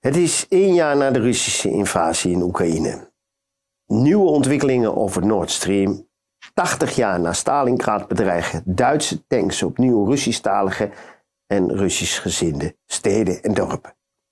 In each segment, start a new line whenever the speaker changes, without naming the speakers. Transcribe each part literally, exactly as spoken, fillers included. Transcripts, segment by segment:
Het is één jaar na de Russische invasie in Oekraïne. Nieuwe ontwikkelingen over Nord Stream. tachtig jaar na Stalingrad bedreigen Duitse tanks opnieuw Russisch-talige en Russisch gezinde steden en dorpen.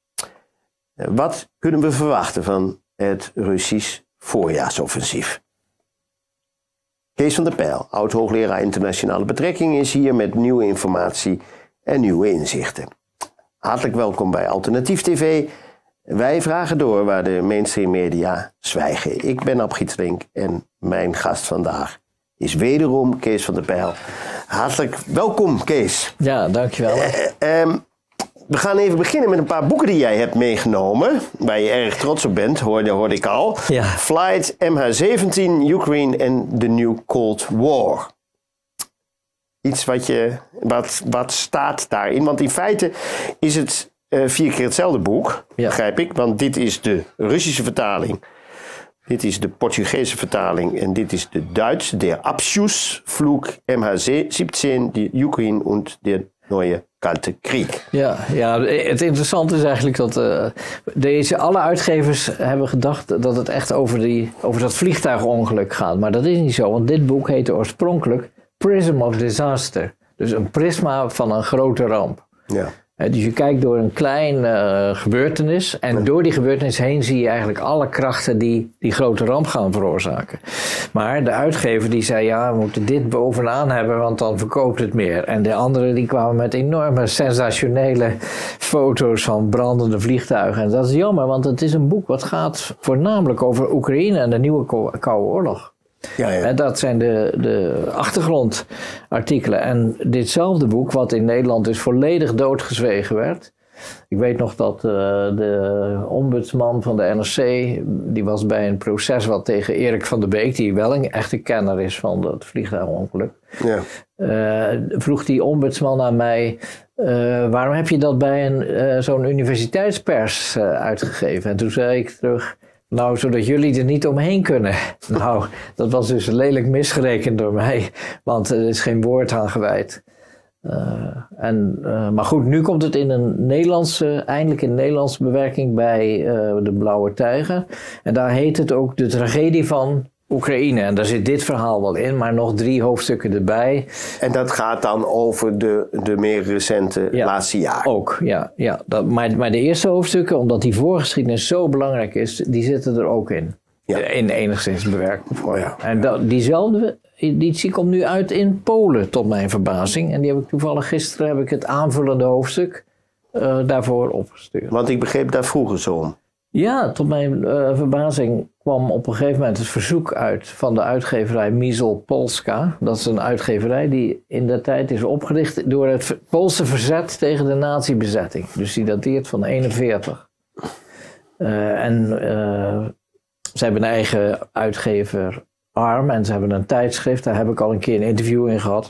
Wat kunnen we verwachten van het Russisch voorjaarsoffensief? Kees van der Pijl, oud-hoogleraar internationale betrekkingen, is hier met nieuwe informatie en nieuwe inzichten. Hartelijk welkom bij Alternatief T V. Wij vragen door waar de mainstream media zwijgen. Ik ben Ab Gieterink en mijn gast vandaag is wederom Kees van der Pijl. Hartelijk welkom, Kees.
Ja, dankjewel.
Uh, um, we gaan even beginnen met een paar boeken die jij hebt meegenomen, waar je erg trots op bent, hoorde, hoorde ik al.
Ja.
Flight M H zeventien, Ukraine en The New Cold War. Iets wat, je, wat, wat staat daarin? Want in feite is het uh, vier keer hetzelfde boek, ja. Begrijp ik. Want dit is de Russische vertaling. Dit is de Portugese vertaling. En dit is de Duitse. Der Abschussflug M H zeventien, die Ukraine en de Neue Kalte Krieg.
Ja, ja, het interessante is eigenlijk dat uh, deze, alle uitgevers hebben gedacht dat het echt over, die, over dat vliegtuigongeluk gaat. Maar dat is niet zo, want dit boek heette oorspronkelijk Prism of Disaster. Dus een prisma van een grote ramp. Ja. Uh, dus je kijkt door een klein uh, gebeurtenis en ja. door die gebeurtenis heen zie je eigenlijk alle krachten die die grote ramp gaan veroorzaken. Maar de uitgever die zei ja, we moeten dit bovenaan hebben, want dan verkoopt het meer. En de anderen die kwamen met enorme sensationele foto's van brandende vliegtuigen. En dat is jammer, want het is een boek wat gaat voornamelijk over Oekraïne en de nieuwe Koude Oorlog. Ja, ja. En dat zijn de, de achtergrondartikelen. En ditzelfde boek, wat in Nederland dus volledig doodgezwegen werd. Ik weet nog dat uh, de ombudsman van de N R C, die was bij een proces wat tegen Erik van der Beek, die wel een echte kenner is van dat vliegtuigongeluk. Ja. Uh, vroeg die ombudsman aan mij, uh, waarom heb je dat bij een, uh, zo'n universiteitspers uh, uitgegeven? En toen zei ik terug, nou, zodat jullie er niet omheen kunnen. Nou, dat was dus lelijk misgerekend door mij, want er is geen woord aan gewijd. Uh, en, uh, maar goed, nu komt het in een Nederlandse, eindelijk in een Nederlandse bewerking bij uh, de Blauwe Tijger. En daar heet het ook de tragedie van Oekraïne. En daar zit dit verhaal wel in, maar nog drie hoofdstukken erbij.
En dat gaat dan over de, de meer recente
ja,
laatste jaren?
Ook, ja. ja dat, maar, maar de eerste hoofdstukken, omdat die voorgeschiedenis zo belangrijk is, die zitten er ook in. Ja. In enigszins bewerkte vorm. Ja. En dat, diezelfde editie komt nu uit in Polen, tot mijn verbazing. En die heb ik toevallig gisteren heb ik het aanvullende hoofdstuk uh, daarvoor opgestuurd.
Want ik begreep daar vroeger zo om.
Ja, tot mijn uh, verbazing kwam op een gegeven moment het verzoek uit van de uitgeverij Mizel Polska. Dat is een uitgeverij die in de tijd is opgericht door het Poolse verzet tegen de nazi-bezetting. Dus die dateert van eenenveertig. Uh, en uh, ze hebben een eigen uitgever Arm en ze hebben een tijdschrift. Daar heb ik al een keer een interview in gehad.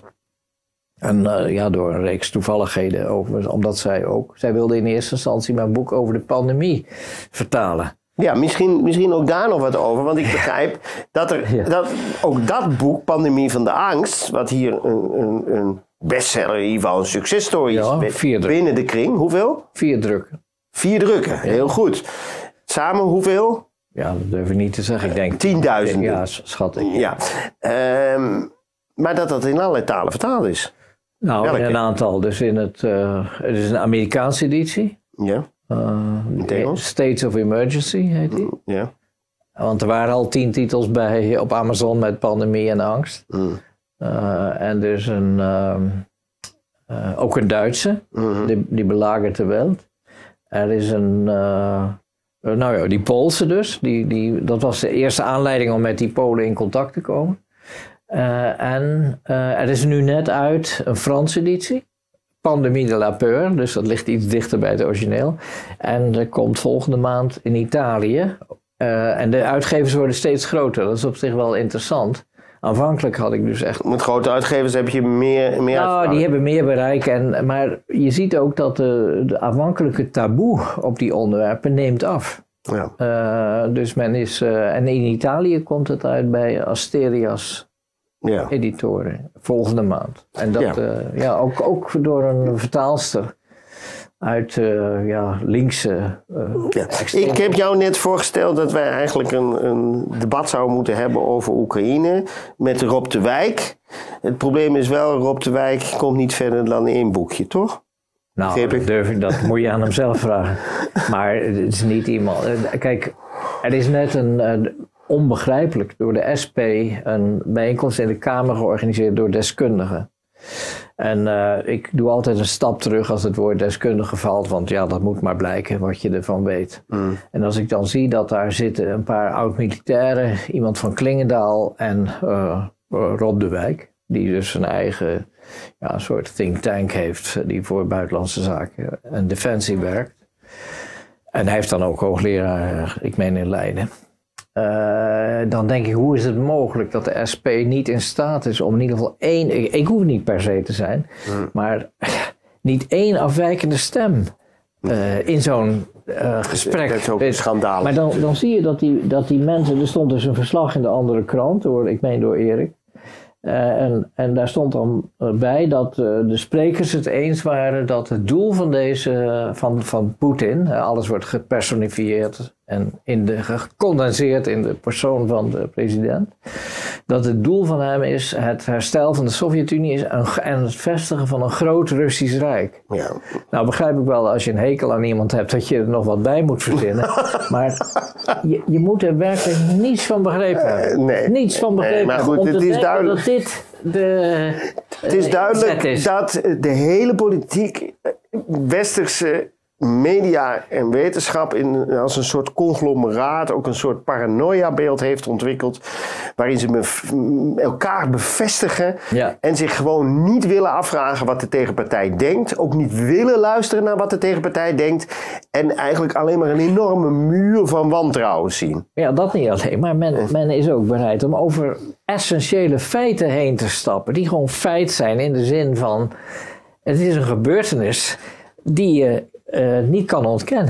En uh, ja, door een reeks toevalligheden over, omdat zij ook, zij wilde in eerste instantie mijn boek over de pandemie vertalen.
Ja, misschien, misschien ook daar nog wat over, want ik begrijp dat er, ja. dat ook dat boek, Pandemie van de Angst, wat hier een, een, een bestseller, in ieder geval een successtory is,
ja, vier
binnen de kring. Hoeveel?
Vier drukken.
Vier drukken, ja. Heel goed. Samen hoeveel?
Ja, dat durf ik niet te zeggen. Ik denk
tienduizenden.
Ja, schat ik.
Ja. Um, maar dat dat in allerlei talen vertaald is.
Nou,
Welke?
In een aantal. Dus in het, uh, het is een Amerikaanse editie.
Ja.
Uh, States of Emergency heet die.
Ja.
Want er waren al tien titels bij op Amazon met pandemie en angst.
Mm.
Uh, en dus een, uh, uh, ook een Duitse, mm-hmm. die, die belagert de wereld. Er is een, uh, nou ja, die Poolse dus. Die, die, dat was de eerste aanleiding om met die Polen in contact te komen. Uh, en uh, er is nu net uit een Franse editie. Pandemie de la Peur, dus dat ligt iets dichter bij het origineel. En er komt volgende maand in Italië. Uh, en de uitgevers worden steeds groter. Dat is op zich wel interessant. Aanvankelijk had ik dus echt...
Met grote uitgevers heb je meer... meer
nou, uitvallen. Die hebben meer bereik. En, maar je ziet ook dat de, de aanvankelijke taboe op die onderwerpen neemt af. Ja. Uh, dus men is... Uh, en in Italië komt het uit bij Asterias ja. editoren volgende maand. En dat ja. Uh, ja, ook, ook door een vertaalster. uit uh, ja, linkse uh,
ja. Ik heb jou net voorgesteld dat wij eigenlijk een, een debat zouden moeten hebben over Oekraïne met Rob de Wijk. Het probleem is wel, Rob de Wijk komt niet verder dan één boekje, toch?
Nou, dat, durf ik, dat moet je aan hem zelf vragen. Maar het is niet iemand... Kijk, er is net een... een onbegrijpelijk door de S P een bijeenkomst in de Kamer georganiseerd door deskundigen. En uh, ik doe altijd een stap terug als het woord deskundige valt, want ja, dat moet maar blijken wat je ervan weet. Mm. En als ik dan zie dat daar zitten een paar oud-militairen, iemand van Klingendaal en uh, Rob de Wijk, die dus een eigen ja, een soort think tank heeft, die voor buitenlandse zaken en defensie werkt. En hij heeft dan ook hoogleraar, ik meen in Leiden. Uh, dan denk ik, hoe is het mogelijk dat de S P niet in staat is om in ieder geval één, ik, ik hoef niet per se te zijn, hmm. maar niet één afwijkende stem uh, in zo'n uh, gesprek.
Dat is ook schandalig.
Maar dan, dan zie je dat die, dat die mensen, er stond dus een verslag in de andere krant, door, ik meen door Erik. Uh, en, en daar stond dan bij dat uh, de sprekers het eens waren dat het doel van deze, uh, van, van Poetin, uh, alles wordt gepersonifieerd en in de, gecondenseerd in de persoon van de president, dat het doel van hem is het herstel van de Sovjet-Unie is een, en het vestigen van een groot Russisch Rijk. Ja. Nou begrijp ik wel als je een hekel aan iemand hebt dat je er nog wat bij moet verzinnen, maar je, je moet er werkelijk niets van begrepen hebben. Uh, nee, niets van begrepen
nee, maar goed,
om
het
te
is duidelijk.
Dat dit de,
het is duidelijk is. dat de hele politiek, westerse media en wetenschap in, als een soort conglomeraat ook een soort paranoia-beeld heeft ontwikkeld, waarin ze me, elkaar bevestigen ja. en zich gewoon niet willen afvragen wat de tegenpartij denkt, ook niet willen luisteren naar wat de tegenpartij denkt en eigenlijk alleen maar een enorme muur van wantrouwen zien.
Ja, dat niet alleen, maar men, men is ook bereid om over essentiële feiten heen te stappen, die gewoon feit zijn in de zin van, het is een gebeurtenis die je Uh, niet kan ontkennen.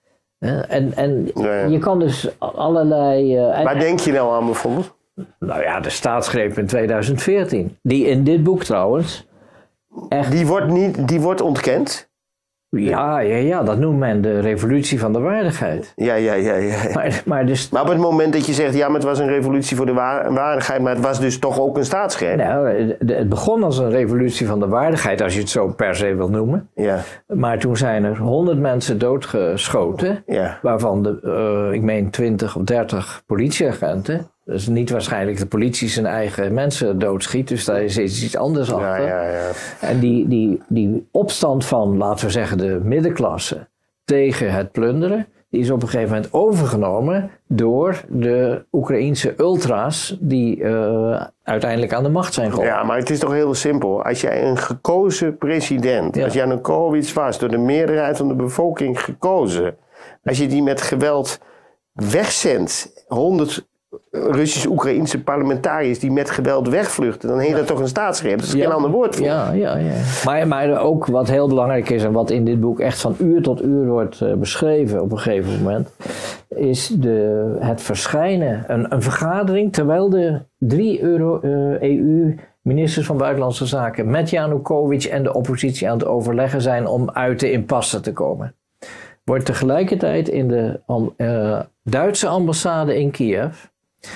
Uh, en en nee. je kan dus allerlei... Uh,
Waar en, denk je nou aan bijvoorbeeld?
Nou ja, de staatsgreep in tweeduizend veertien. Die in dit boek trouwens... Echt,
die, wordt niet, die wordt ontkend?
Ja, ja, ja, dat noemt men de revolutie van de waardigheid.
Ja, ja, ja. ja.
Maar, maar, dus,
maar op het moment dat je zegt, ja, maar het was een revolutie voor de waardigheid, maar het was dus toch ook een staatsgreep?
Nou, het begon als een revolutie van de waardigheid, als je het zo per se wilt noemen. Ja. Maar toen zijn er honderd mensen doodgeschoten, ja. waarvan de, uh, ik meen twintig of dertig politieagenten. Dus niet waarschijnlijk de politie zijn eigen mensen doodschiet. Dus daar is iets anders
ja,
achter.
Ja, ja.
En die, die, die opstand van, laten we zeggen, de middenklasse tegen het plunderen, die is op een gegeven moment overgenomen door de Oekraïense ultra's die uh, uiteindelijk aan de macht zijn gekomen.
Ja, maar het is toch heel simpel. Als jij een gekozen president, ja. als Janukovic was, door de meerderheid van de bevolking gekozen, als je die met geweld wegzendt, honderd Russisch-Oekraïense parlementariërs die met geweld wegvluchten, dan heet ja. dat toch een staatsgreep. Dat is ja. geen ander woord voor.
Ja, ja, ja. Maar, maar ook wat heel belangrijk is en wat in dit boek echt van uur tot uur wordt uh, beschreven op een gegeven moment, is de, het verschijnen, een, een vergadering terwijl de drie Euro, uh, E U-ministers van Buitenlandse Zaken met Janukovic en de oppositie aan het overleggen zijn om uit de impasse te komen. Wordt tegelijkertijd in de uh, Duitse ambassade in Kiev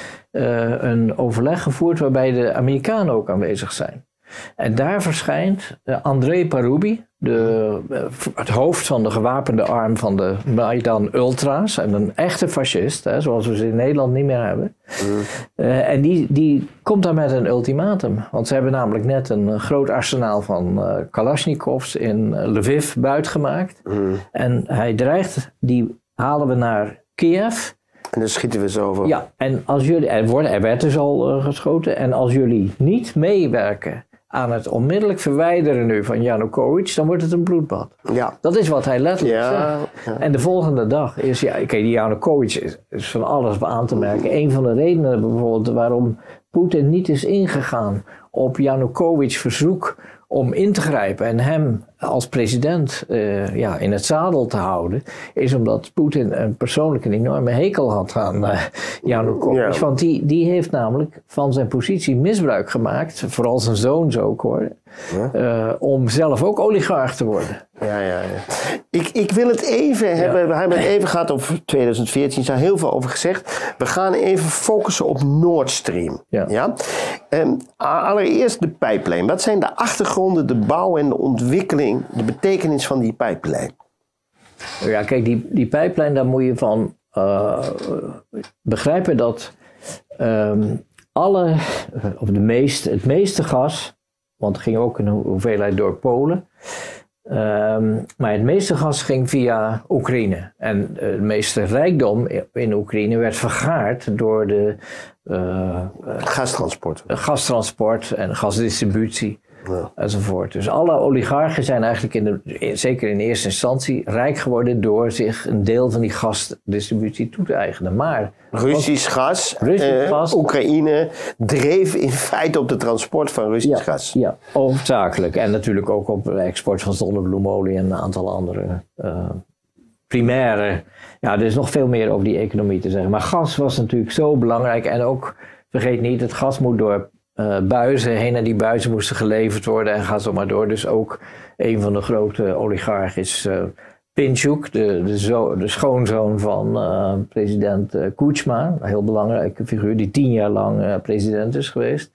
Uh, een overleg gevoerd waarbij de Amerikanen ook aanwezig zijn. En daar verschijnt uh, Andrei Parubi, de, uh, het hoofd van de gewapende arm van de Maidan Ultra's, en een echte fascist, hè, zoals we ze in Nederland niet meer hebben. Mm. Uh, en die, die komt daar met een ultimatum. Want ze hebben namelijk net een groot arsenaal van uh, Kalashnikovs in uh, Lviv buitgemaakt. Mm. En hij dreigt, die halen we naar Kiev.
En dan schieten we zo over.
Ja, en als jullie, er, wordt, er werd dus al uh, geschoten. En als jullie niet meewerken aan het onmiddellijk verwijderen nu van Janukovic, dan wordt het een bloedbad. Ja. Dat is wat hij letterlijk
ja,
zegt.
Ja.
En de volgende dag is, ja, kijk, die Janukovic is, is van alles aan te merken. Een van de redenen bijvoorbeeld waarom Poetin niet is ingegaan op Janukovic's verzoek om in te grijpen en hem als president uh, ja, in het zadel te houden, is omdat Poetin een persoonlijk een enorme hekel had aan uh, Janukovic. Ja. Want die, die heeft namelijk van zijn positie misbruik gemaakt, vooral zijn zoons ook hoor.
Ja.
Uh, om zelf ook oligarch te worden.
Ja, ja, ja. Ik, ik wil het even hebben. Ja. We hebben het even gehad over twintig veertien. Er is daar heel veel over gezegd. We gaan even focussen op Nord Stream. Ja. Ja? Um, allereerst de pijplijn. Wat zijn de achtergronden, de bouw en de ontwikkeling, de betekenis van die pijplijn?
Ja, kijk, die, die pijplijn, daar moet je van uh, begrijpen dat um, alle, of de meeste, het meeste gas, want er ging ook een hoeveelheid door Polen, um, maar het meeste gas ging via Oekraïne. En uh, het meeste rijkdom in Oekraïne werd vergaard door de uh,
gastransport.
gastransport en gasdistributie. Ja. Enzovoort. Dus alle oligarchen zijn eigenlijk, in de, in, zeker in eerste instantie, rijk geworden door zich een deel van die gasdistributie toe te eigenen. Maar
Russisch gas,
Russisch
eh,
gas,
Oekraïne dreef in feite op de transport van Russisch
ja,
gas.
Ja, hoofdzakelijk. En natuurlijk ook op de export van zonnebloemolie en een aantal andere uh, primaire. Ja, er is nog veel meer over die economie te zeggen. Maar gas was natuurlijk zo belangrijk. En ook, vergeet niet, het gas moet door Uh, buizen heen en die buizen moesten geleverd worden en ga zo maar door. Dus ook een van de grote oligarchen is uh, Pinchuk, de, de, zo, de schoonzoon van uh, president uh, Kuchma, een heel belangrijke figuur die tien jaar lang uh, president is geweest.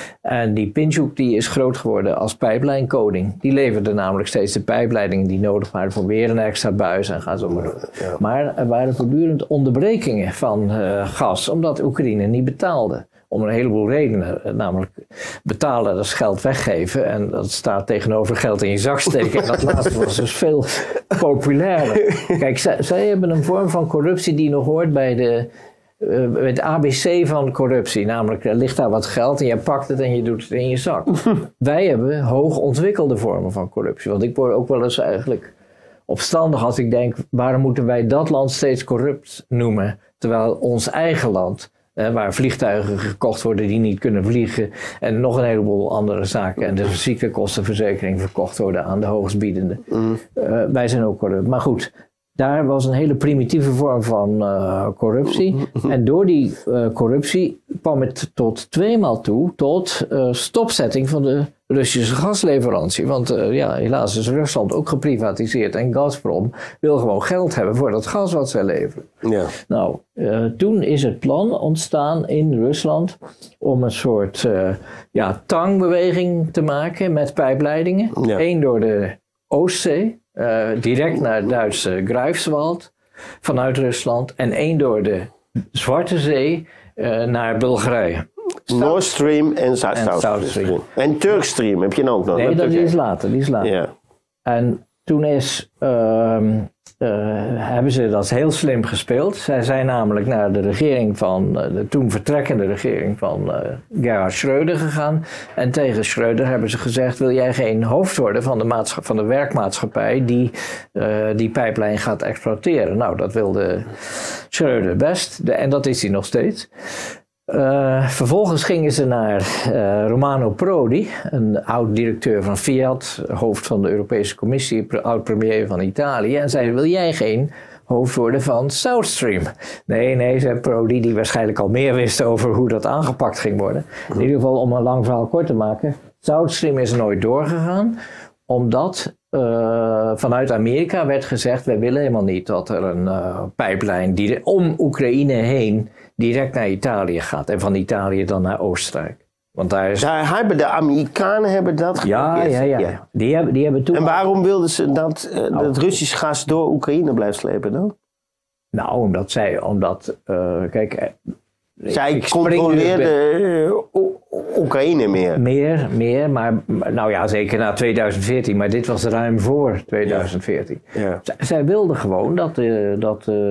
En die Pinchuk die is groot geworden als pijplijnkoning. Die leverde namelijk steeds de pijpleidingen die nodig waren voor weer een extra buis en ga zo maar door. Ja. Maar er waren voortdurend onderbrekingen van uh, gas, omdat Oekraïne niet betaalde. Om een heleboel redenen, namelijk betalen, dat is geld weggeven en dat staat tegenover geld in je zak steken. En dat laatste was dus veel populairder. Kijk, zij, zij hebben een vorm van corruptie die nog hoort bij de, uh, bij het A B C van corruptie. Namelijk, er ligt daar wat geld en je pakt het en je doet het in je zak. Wij hebben hoog ontwikkelde vormen van corruptie. Want ik word ook wel eens eigenlijk opstandig als ik denk, waarom moeten wij dat land steeds corrupt noemen, terwijl ons eigen land, Hè, waar vliegtuigen gekocht worden die niet kunnen vliegen en nog een heleboel andere zaken en de ziektekostenverzekering verkocht worden aan de hoogstbiedende. Mm. Uh, wij zijn ook corrupt. Maar goed, daar was een hele primitieve vorm van uh, corruptie. En door die uh, corruptie kwam het tot tweemaal toe tot uh, stopzetting van de Russische gasleverantie. Want uh, ja, helaas is Rusland ook geprivatiseerd en Gazprom wil gewoon geld hebben voor dat gas wat zij leveren. Ja. Nou, uh, toen is het plan ontstaan in Rusland om een soort uh, ja, tangbeweging te maken met pijpleidingen. Ja. Eén door de Oostzee. Uh, direct naar het Duitse Greifswald vanuit Rusland en één door de Zwarte Zee uh, naar Bulgarije.
Nord Stream en South Stream. En Turk Stream heb je ook nog?
Nee, dat die is later. Die is later. Ja. En toen is, uh, uh, hebben ze dat heel slim gespeeld. Zij zijn namelijk naar de regering van, uh, de toen vertrekkende regering van uh, Gerhard Schröder gegaan. En tegen Schröder hebben ze gezegd, wil jij geen hoofd worden van de, maatscha- van de werkmaatschappij die uh, die pijplijn gaat exploiteren? Nou, dat wilde Schröder best. De, en dat is hij nog steeds. Uh, vervolgens gingen ze naar uh, Romano Prodi, een oud-directeur van Fiat, hoofd van de Europese Commissie, oud-premier van Italië, en zeiden, wil jij geen hoofd worden van South Stream? Nee, nee, zei Prodi, die waarschijnlijk al meer wist over hoe dat aangepakt ging worden. In ieder geval, om een lang verhaal kort te maken, South Stream is nooit doorgegaan, omdat uh, vanuit Amerika werd gezegd, wij willen helemaal niet dat er een uh, pijplijn die om Oekraïne heen direct naar Italië gaat en van Italië dan naar Oostenrijk. Want daar is...
Daar hebben de Amerikanen hebben dat
ja, ja, ja, ja. Die hebben, die hebben toen...
En waarom wilden ze dat, uh, nou, dat Russisch gas door Oekraïne blijft slepen dan?
Nou, omdat zij, omdat, uh, kijk...
Zij controleerden Oekraïne meer.
Meer, meer, maar nou ja, zeker na tweeduizend veertien, maar dit was ruim voor tweeduizend veertien. Ja. Ja. Zij, zij wilden gewoon dat, uh, dat uh,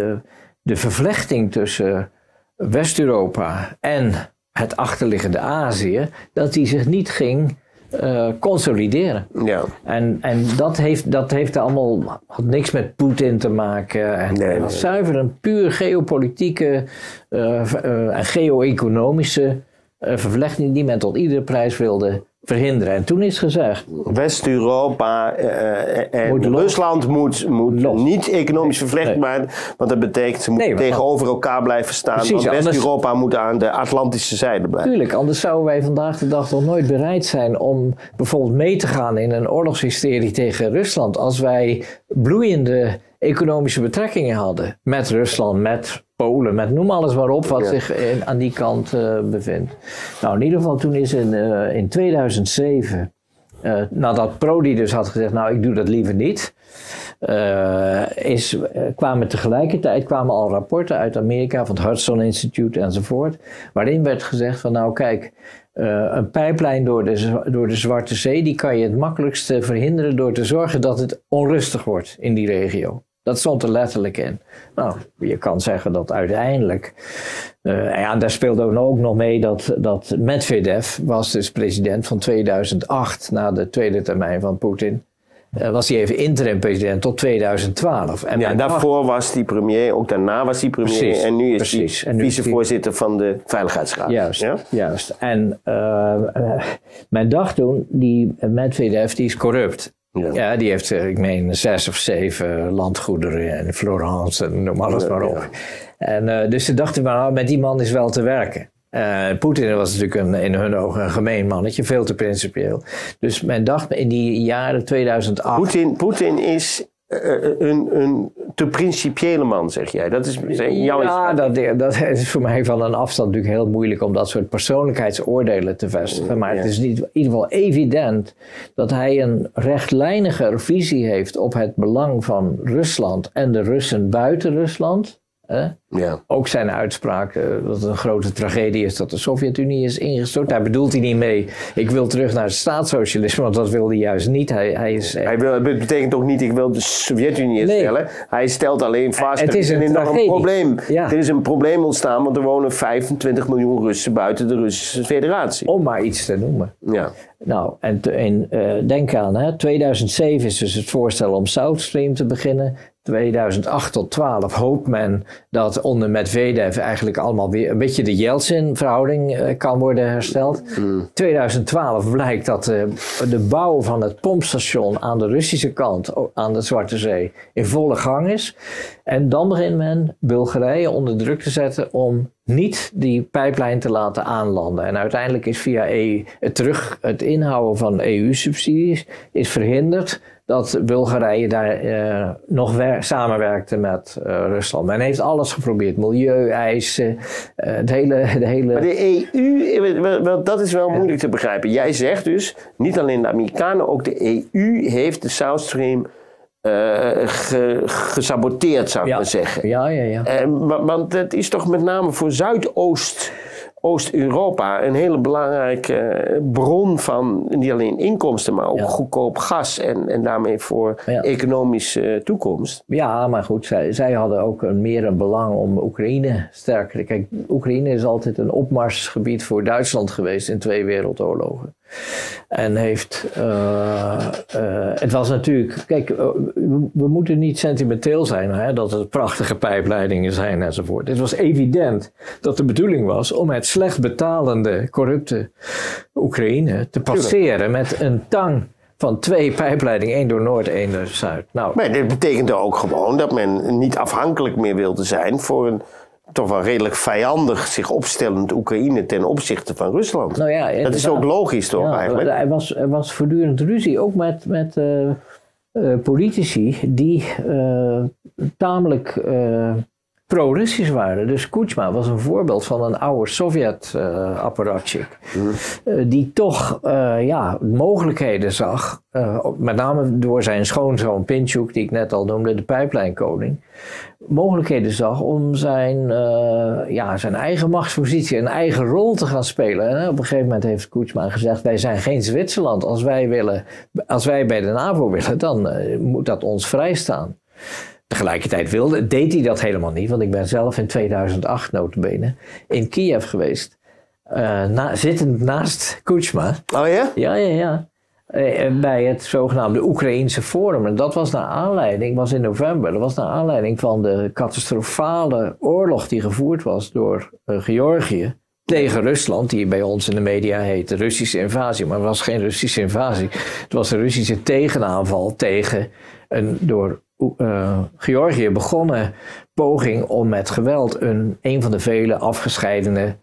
de vervlechting tussen West-Europa en het achterliggende Azië, dat die zich niet ging uh, consolideren. Ja. En, en dat heeft, dat heeft allemaal had niks met Poetin te maken. En nee, nee. Zuiver een puur geopolitieke uh, uh, en geo-economische uh, vervlechting die men tot iedere prijs wilde verhinderen. En toen is gezegd...
West-Europa uh, en
moet
Rusland moet, moet
los.
niet economisch vervlecht
nee.
worden. Want dat betekent ze moeten
nee,
tegenover elkaar blijven staan.
Precies,
want West-Europa
anders,
moet aan de Atlantische zijde blijven.
Tuurlijk, anders zouden wij vandaag de dag toch nooit bereid zijn om bijvoorbeeld mee te gaan in een oorlogshysterie tegen Rusland. Als wij bloeiende economische betrekkingen hadden met Rusland, met Polen, met noem alles maar op wat ja. zich in, aan die kant uh, bevindt. Nou, in ieder geval toen is in, uh, in tweeduizend zeven, uh, nadat Prodi dus had gezegd, nou ik doe dat liever niet, uh, is, uh, kwamen tegelijkertijd kwamen al rapporten uit Amerika van het Hudson Institute enzovoort, waarin werd gezegd van nou kijk, Uh, een pijplijn door de, door de Zwarte Zee, die kan je het makkelijkst verhinderen door te zorgen dat het onrustig wordt in die regio. Dat stond er letterlijk in. Nou, je kan zeggen dat uiteindelijk... Uh, ja, daar speelde ook nog mee dat, dat Medvedev was dus president van tweeduizend acht, na de tweede termijn van Poetin. Uh, was hij even interim president tot tweeduizend twaalf. En
ja, daarvoor dacht, was hij premier, ook daarna was hij premier. Precies, en nu is precies, hij vicevoorzitter die, van de Veiligheidsraad.
Juist,
ja?
juist. En uh, uh, men dacht toen, die Medvedev die is corrupt. Ja. ja, die heeft, ik meen, zes of zeven landgoederen in Florence en noem alles maar op. Ja. En, uh, dus ze dachten, maar met die man is wel te werken. Uh, Poetin was natuurlijk een, in hun ogen een gemeen mannetje, veel te principieel. Dus men dacht in die jaren tweeduizend acht...
Poetin, Poetin is uh, een, een te principiële man, zeg jij. Dat is jouw
Ja, dat, dat is voor mij van een afstand natuurlijk heel moeilijk om dat soort persoonlijkheidsoordelen te vestigen. Maar ja. Het is niet, in ieder geval evident dat hij een rechtlijniger visie heeft op het belang van Rusland en de Russen buiten Rusland. Eh? Ja. Ook zijn uitspraak uh, dat het een grote tragedie is dat de Sovjet-Unie is ingestort. Daar bedoelt hij niet mee, ik wil terug naar het staatssocialisme, want dat wil hij juist niet. Hij, hij is,
hij wil, het betekent ook niet, ik wil de Sovjet-Unie instellen. Nee. Hij stelt alleen vast,
het is een,
er is nog een probleem.
Ja.
Er is een probleem ontstaan, want er wonen vijfentwintig miljoen Russen buiten de Russische Federatie.
Om maar iets te noemen.
Ja.
Nou, en, en uh, denk aan, hè, tweeduizend zeven is dus het voorstel om South Stream te beginnen. tweeduizend acht tot twaalf hoopt men dat onder Medvedev eigenlijk allemaal weer een beetje de Yeltsin-verhouding uh, kan worden hersteld. Mm. tweeduizend twaalf blijkt dat uh, de bouw van het pompstation aan de Russische kant, aan de Zwarte Zee, in volle gang is. En dan begint men Bulgarije onder druk te zetten om niet die pijplijn te laten aanlanden. En uiteindelijk is via E U, het, terug, het inhouden van E U-subsidies is verhinderd dat Bulgarije daar uh, nog wer- samenwerkte met uh, Rusland. Men heeft alles geprobeerd. Milieueisen, uh, het hele, de hele...
Maar de E U, dat is wel moeilijk te begrijpen. Jij zegt dus, niet alleen de Amerikanen, ook de E U heeft de South Stream Uh, ge, gesaboteerd, zou ik
ja.
maar zeggen.
Ja, ja, ja.
Uh, want het is toch met name voor Zuidoost Oost-Europa een hele belangrijke bron van niet alleen inkomsten, maar ook ja. goedkoop gas en, en daarmee voor ja. economische toekomst.
Ja, maar goed, zij, zij hadden ook een, meer een belang om Oekraïne sterker. Kijk, Oekraïne is altijd een opmarsgebied voor Duitsland geweest in twee wereldoorlogen. En heeft, uh, uh, het was natuurlijk, kijk, uh, we, we moeten niet sentimenteel zijn, hè, dat het prachtige pijpleidingen zijn enzovoort. Het was evident dat de bedoeling was om het slecht betalende, corrupte Oekraïne te passeren met een tang van twee pijpleidingen, één door Noord, één door Zuid. Nou,
maar dit betekent ook gewoon dat men niet afhankelijk meer wilde zijn voor een toch wel redelijk vijandig zich opstellend Oekraïne ten opzichte van Rusland. Nou ja, dat is ook logisch toch
ja,
eigenlijk?
Er was, er was voortdurend ruzie, ook met, met uh, uh, politici die uh, tamelijk uh, pro-Russisch waren. Dus Kuchma was een voorbeeld van een oude Sovjet-apparatchik. Uh, mm. uh, die toch uh, ja, mogelijkheden zag, uh, met name door zijn schoonzoon Pinchuk, die ik net al noemde, de pijplijnkoning, mogelijkheden zag om zijn, uh, ja, zijn eigen machtspositie, een eigen rol te gaan spelen. En op een gegeven moment heeft Kuchma gezegd, wij zijn geen Zwitserland. Als wij, willen, als wij bij de NAVO willen, dan uh, moet dat ons vrijstaan. Tegelijkertijd wilde, deed hij dat helemaal niet, want ik ben zelf in tweeduizend acht nota bene in Kiev geweest. Uh, na, zittend naast Kuchma.
Oh ja?
Ja, ja, ja. Uh, bij het zogenaamde Oekraïense Forum. En dat was naar aanleiding, was in november, dat was naar aanleiding van de catastrofale oorlog die gevoerd was door uh, Georgië tegen Rusland, die bij ons in de media heet de Russische invasie. Maar het was geen Russische invasie. Het was een Russische tegenaanval tegen een door uh, Georgië begonnen poging om met geweld een, een van de vele afgescheidene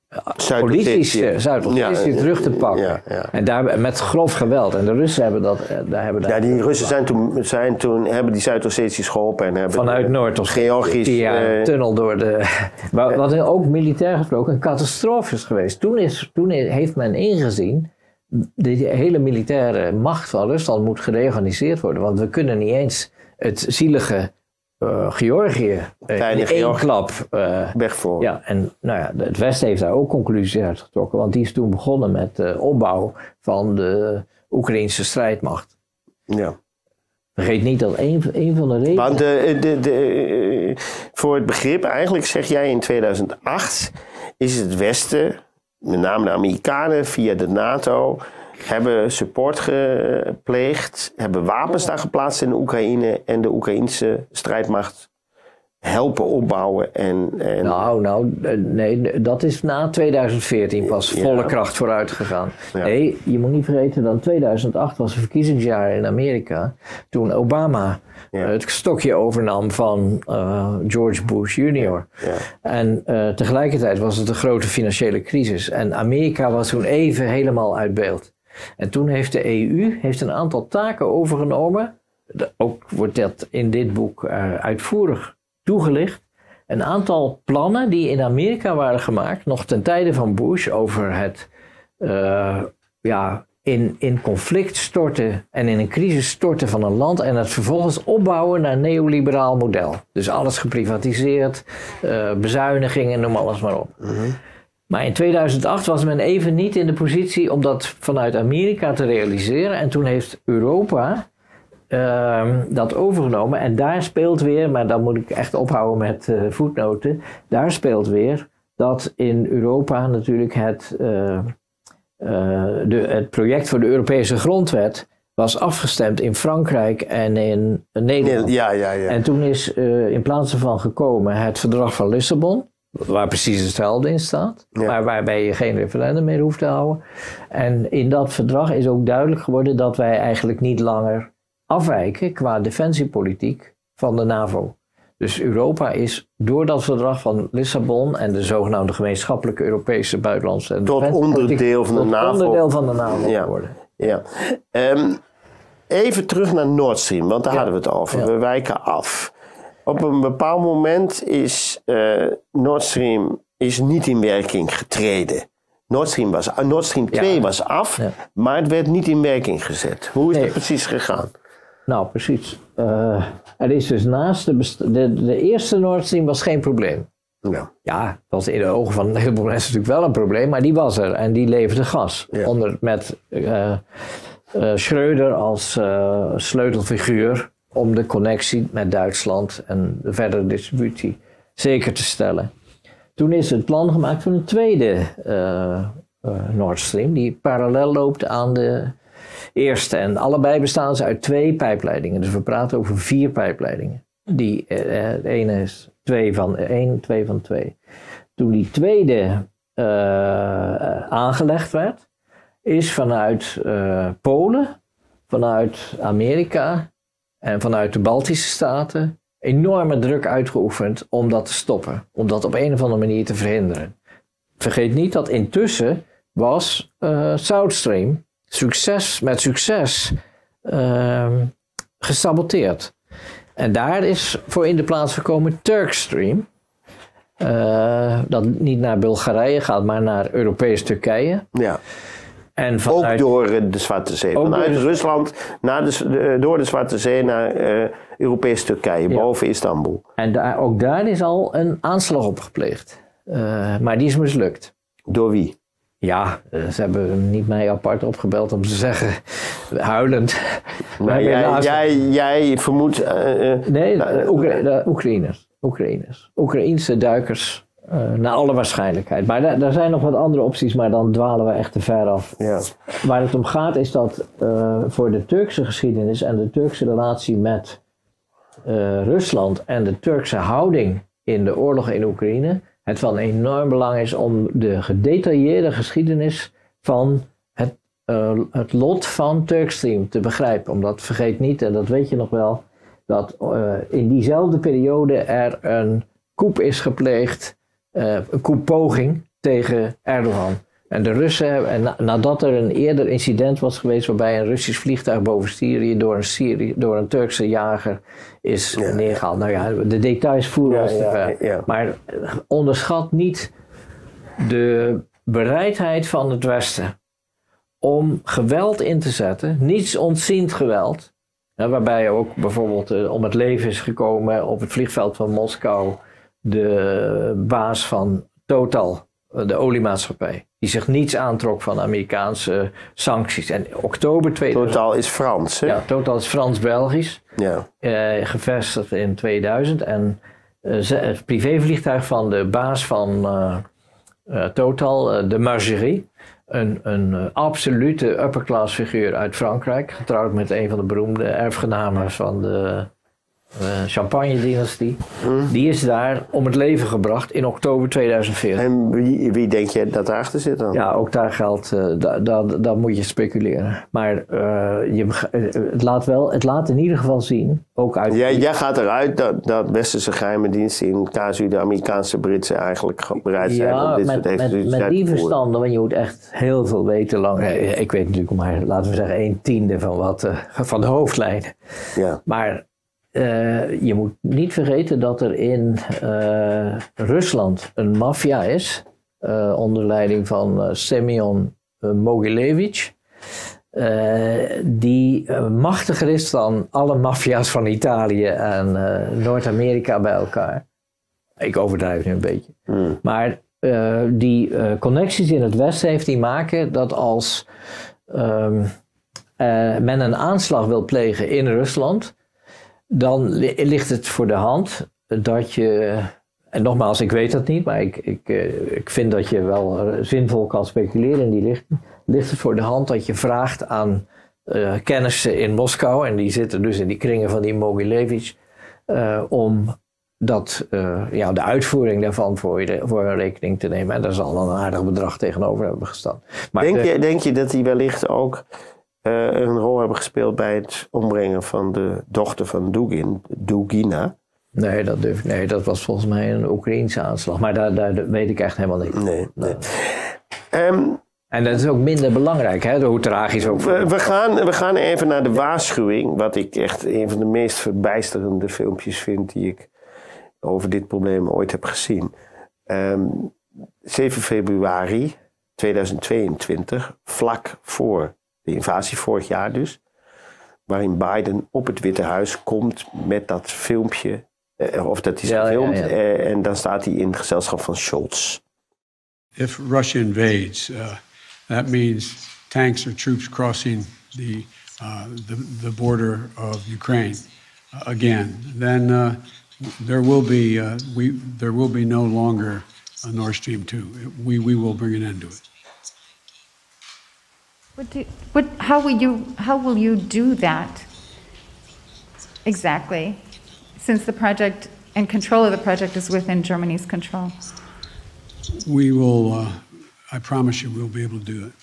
Zuid-Ossetië Zuid-Ossetië ja, terug te pakken. Ja, ja. En daar met grof geweld. En de Russen hebben dat... Daar hebben
ja, die Russen zijn toen, zijn toen, hebben die Zuid-Ossetiërs geholpen. En hebben
vanuit Noord-Ossetië. Ja, een tunnel door de... Maar wat ook militair gesproken een catastrofe is geweest. Toen, is, toen heeft men ingezien... De hele militaire macht van Rusland moet gereorganiseerd worden. Want we kunnen niet eens het zielige... Uh, Georgië, uh, in één klap. Uh,
Weg voor.
Ja, en nou ja, het Westen heeft daar ook conclusies uit getrokken, want die is toen begonnen met de opbouw van de Oekraïnse strijdmacht.
Ja.
Vergeet niet dat een, een van de redenen...
Want de, de, de, voor het begrip, eigenlijk zeg jij in tweeduizend acht, is het Westen, met name de Amerikanen via de NATO... hebben support gepleegd, hebben wapens daar geplaatst in de Oekraïne en de Oekraïnse strijdmacht helpen opbouwen. En, en...
Nou, nou, nee, dat is na tweeduizend veertien pas ja. volle kracht vooruit gegaan. Ja. Nee, je moet niet vergeten dat tweeduizend acht was een verkiezingsjaar in Amerika, toen Obama ja. het stokje overnam van uh, George Bush junior Ja. Ja. En uh, tegelijkertijd was het een grote financiële crisis en Amerika was toen even helemaal uit beeld. En toen heeft de E U heeft een aantal taken overgenomen. De, ook wordt dat in dit boek uh, uitvoerig toegelicht. Een aantal plannen die in Amerika waren gemaakt, nog ten tijde van Bush, over het uh, ja, in, in conflict storten en in een crisis storten van een land en het vervolgens opbouwen naar een neoliberaal model. Dus alles geprivatiseerd, uh, bezuinigingen, noem alles maar op. Mm-hmm. Maar in tweeduizend acht was men even niet in de positie om dat vanuit Amerika te realiseren. En toen heeft Europa uh, dat overgenomen. En daar speelt weer, maar dan moet ik echt ophouden met uh, voetnoten. Daar speelt weer dat in Europa natuurlijk het, uh, uh, de, het project voor de Europese grondwet was afgestemd in Frankrijk en in Nederland.
Ja, ja, ja.
En toen is uh, in plaats ervan gekomen het verdrag van Lissabon. Waar precies hetzelfde in staat, ja. maar waarbij je geen referendum meer hoeft te houden. En in dat verdrag is ook duidelijk geworden dat wij eigenlijk niet langer afwijken qua defensiepolitiek van de NAVO. Dus Europa is door dat verdrag van Lissabon en de zogenaamde gemeenschappelijke Europese buitenlandse en
tot onderdeel van de
tot
NAVO.
onderdeel van de NAVO
ja.
geworden.
Ja. Um, even terug naar Nord Stream, want daar ja. hadden we het over. Ja. We wijken af. Op een bepaald moment is uh, Nord Stream is niet in werking getreden. Nord Stream, was, uh, Nord Stream twee ja. was af, ja. maar het werd niet in werking gezet. Hoe is nee. dat precies gegaan?
Nou, precies. Uh, er is dus naast de, best- de, de eerste Nord Stream was geen probleem.
Ja.
ja, dat was in de ogen van een heleboel mensen natuurlijk wel een probleem, maar die was er en die leverde gas. Ja. Onder, met uh, uh, Schröder als uh, sleutelfiguur om de connectie met Duitsland en de verdere distributie zeker te stellen. Toen is het plan gemaakt voor een tweede uh, uh, Nord Stream, die parallel loopt aan de eerste. En allebei bestaan ze uit twee pijpleidingen. Dus we praten over vier pijpleidingen. Die, uh, de ene is twee van één, twee van twee. Toen die tweede uh, aangelegd werd, is vanuit uh, Polen, vanuit Amerika en vanuit de Baltische Staten enorme druk uitgeoefend om dat te stoppen. Om dat op een of andere manier te verhinderen. Vergeet niet dat intussen was uh, South Stream succes, met succes uh, gesaboteerd. En daar is voor in de plaats gekomen Turkstream. Uh, dat niet naar Bulgarije gaat, maar naar Europees Turkije.
Ja.
En vanuit,
ook door de Zwarte Zee. Vanuit Rusland naar de, door de Zwarte Zee naar uh, Europees Turkije, ja. boven Istanbul.
En daar, ook daar is al een aanslag op gepleegd. Uh, maar die is mislukt.
Door wie?
Ja, ze hebben niet mij apart opgebeld om te zeggen, huilend.
Maar jij, jij, jij vermoedt... Uh, uh,
nee, de, Oekra- de Oekraïners. Oekraïners. Oekraïense duikers. Uh, naar alle waarschijnlijkheid. Maar daar, daar zijn nog wat andere opties, maar dan dwalen we echt te ver af.
Ja.
Waar het om gaat is dat uh, voor de Turkse geschiedenis en de Turkse relatie met uh, Rusland en de Turkse houding in de oorlog in Oekraïne het van enorm belang is om de gedetailleerde geschiedenis van het, uh, het lot van Turkstream te begrijpen. Omdat, vergeet niet, en dat weet je nog wel, dat uh, in diezelfde periode er een coup is gepleegd, uh, een couppoging tegen Erdogan. En de Russen hebben, en na, nadat er een eerder incident was geweest waarbij een Russisch vliegtuig boven Syrië door een, Syrië, door een Turkse jager is ja. neergehaald. Nou ja, de details voeren ons te ver. Ja, ja. Maar onderschat niet de bereidheid van het Westen om geweld in te zetten, niets ontziend geweld, ja, waarbij ook bijvoorbeeld uh, om het leven is gekomen op het vliegveld van Moskou de baas van Total, de oliemaatschappij, die zich niets aantrok van Amerikaanse sancties. En oktober tweeduizend...
Total is Frans, hè?
Ja, Total is Frans-Belgisch.
Ja.
Uh, gevestigd in tweeduizend. En uh, het privévliegtuig van de baas van uh, uh, Total, uh, de Margerie, een, een uh, absolute upperclass figuur uit Frankrijk, getrouwd met een van de beroemde erfgenamen van de Uh, Champagne-dynastie, hmm. die is daar om het leven gebracht in oktober tweeduizend veertien.
En wie, wie denk je dat daarachter zit dan?
Ja, ook daar geldt, uh, da, da, da moet je speculeren. Maar uh, je, uh, het, laat wel, het laat in ieder geval zien, ook uit...
Jij, jij gaat eruit dat, dat westerse geheime diensten in casu de Amerikaanse Britse eigenlijk bereid zijn
ja,
om dit
met,
soort exercities
met, met die
te voeren.
verstanden, want je moet echt heel veel weten lang. Ik weet natuurlijk maar, laten we zeggen, een tiende van, wat, uh, van de hoofdlijnen.
Ja.
Maar... Uh, je moet niet vergeten dat er in uh, Rusland een maffia is, uh, onder leiding van uh, Semyon uh, Mogilevich, uh, die uh, machtiger is dan alle maffia's van Italië en uh, Noord-Amerika bij elkaar. Ik overdrijf nu een beetje. Hmm. Maar uh, die uh, connecties in het Westen heeft die maken dat als um, uh, men een aanslag wil plegen in Rusland, dan ligt het voor de hand dat je, en nogmaals, ik weet dat niet, maar ik, ik, ik vind dat je wel zinvol kan speculeren in die richting. Ligt het voor de hand dat je vraagt aan uh, kennissen in Moskou, en die zitten dus in die kringen van die Mogilevich, uh, om dat, uh, ja, de uitvoering daarvan voor, je, voor een rekening te nemen. En daar zal dan een aardig bedrag tegenover hebben gestaan. Maar
denk,
de,
je, denk je dat die wellicht ook Uh, een rol hebben gespeeld bij het ombrengen van de dochter van Dugin, Dugina?
Nee, dat durf ik. Nee, dat was volgens mij een Oekraïense aanslag. Maar daar, daar weet ik echt helemaal niet.
Nee, nee.
Uh,
um,
en dat is ook minder belangrijk, hè? Hoe tragisch ook.
We, we, gaan, we gaan even naar de waarschuwing. Wat ik echt een van de meest verbijsterende filmpjes vind die ik over dit probleem ooit heb gezien. Um, zeven februari tweeduizend tweeëntwintig, vlak voor de invasie vorig jaar dus, waarin Biden op het Witte Huis komt met dat filmpje, eh, of dat is ja, gefilmd, ja, ja. Eh, en dan staat hij in gezelschap van Scholz.
If Russia invades, uh, that means tanks or troops crossing the, uh, the, the border of Ukraine uh, again. Then uh, there will be uh, we there will be no longer a Nord Stream two. We we will bring an end to it.
What do, what, how will you, how will you do that exactly, since the project and control of the project is within Germany's control?
We will, uh, I promise you, we'll be able to do it.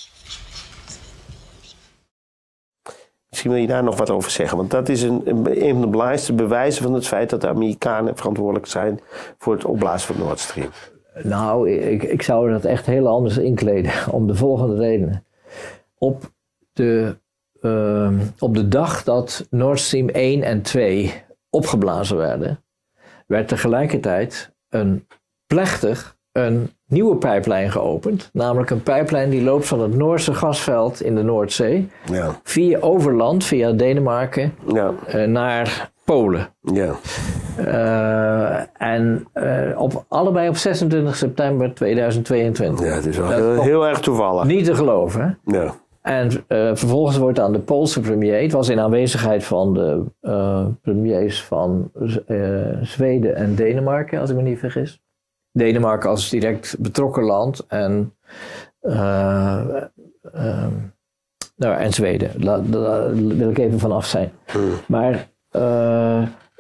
Misschien wil je daar nog wat over zeggen, want dat is een, een van de belangrijkste bewijzen van het feit dat de Amerikanen verantwoordelijk zijn voor het opblazen van Nord Stream.
Nou, ik, ik zou dat echt heel anders inkleden, om de volgende redenen. Op de, uh, op de dag dat Nord Stream één en twee opgeblazen werden, werd tegelijkertijd een plechtig een nieuwe pijplijn geopend. Namelijk een pijplijn die loopt van het Noorse gasveld in de Noordzee, ja, via overland, via Denemarken, ja, uh, naar Polen.
Ja.
Uh, en uh, op, allebei op zesentwintig september tweeduizend tweeëntwintig.
Ja, het is wel heel, heel erg toevallig.
Niet te geloven, hè?
Ja.
En uh, vervolgens wordt aan de Poolse premier, het was in aanwezigheid van de uh, premiers van uh, Zweden en Denemarken, als ik me niet vergis. Denemarken als direct betrokken land en, uh, uh, nou, en Zweden. Daar, daar wil ik even van af zijn. Hmm. Maar uh,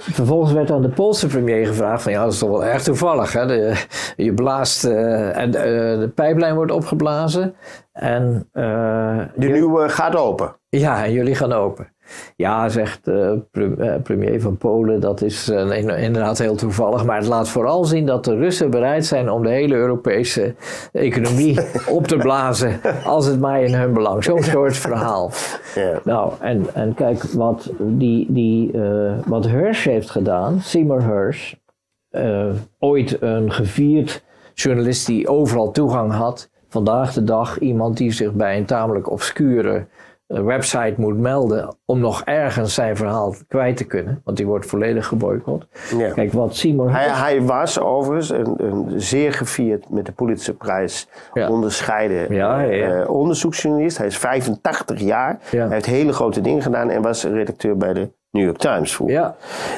Vervolgens werd aan de Poolse premier gevraagd van ja, dat is toch wel erg toevallig. Hè? De, je blaast uh, en uh, de pijplijn wordt opgeblazen. En, uh,
de nieuwe gaat open.
Ja, en jullie gaan open. Ja, zegt de uh, premier van Polen, dat is uh, inderdaad heel toevallig. Maar het laat vooral zien dat de Russen bereid zijn om de hele Europese economie op te blazen. Als het maar in hun belang. Zo'n soort verhaal. Yeah. Nou, en, en kijk, wat, die, die, uh, wat Hersh heeft gedaan, Seymour Hersh, uh, ooit een gevierd journalist die overal toegang had. Vandaag de dag iemand die zich bij een tamelijk obscure website moet melden om nog ergens zijn verhaal kwijt te kunnen. Want die wordt volledig geboycott. Ja. Kijk, wat Seymour...
Hij, hij was overigens een, een zeer gevierd met de Pulitzerprijs ja. onderscheiden ja, ja, ja. Uh, onderzoeksjournalist. Hij is vijfentachtig jaar. Ja. Hij heeft hele grote dingen gedaan en was redacteur bij de New York Times vroeger. Ja.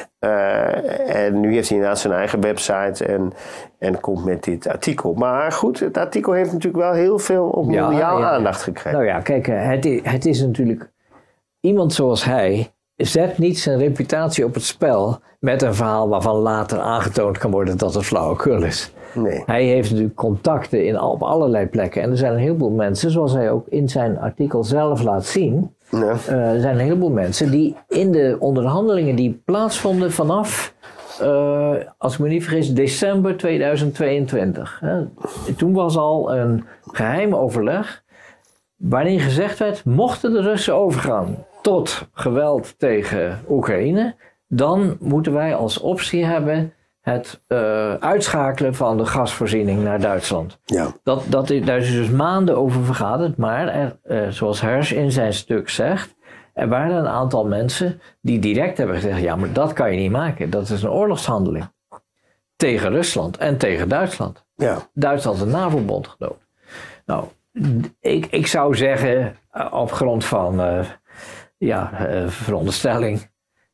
Uh, en nu heeft hij inderdaad zijn eigen website en, en komt met dit artikel. Maar goed, het artikel heeft natuurlijk wel heel veel op mondiaal ja, ja. aandacht gekregen.
Nou ja, kijk, het is, het is natuurlijk... Iemand zoals hij zet niet zijn reputatie op het spel met een verhaal waarvan later aangetoond kan worden dat het flauwekul is. Nee. Hij heeft natuurlijk contacten in, op allerlei plekken. En er zijn een heleboel mensen, zoals hij ook in zijn artikel zelf laat zien... Ja. Uh, er zijn een heleboel mensen die in de onderhandelingen die plaatsvonden vanaf, uh, als ik me niet vergis, december tweeduizend tweeëntwintig. Hè. Toen was al een geheim overleg waarin gezegd werd, mochten de Russen overgaan tot geweld tegen Oekraïne, dan moeten wij als optie hebben het uh, uitschakelen van de gasvoorziening naar Duitsland. Ja. Dat, dat, daar is dus maanden over vergaderd, maar er, uh, zoals Hersh in zijn stuk zegt, er waren een aantal mensen die direct hebben gezegd, ja, maar dat kan je niet maken. Dat is een oorlogshandeling tegen Rusland en tegen Duitsland. Ja. Duitsland is een NAVO-bond genomen. Nou, ik, ik zou zeggen, uh, op grond van uh, ja, uh, veronderstelling,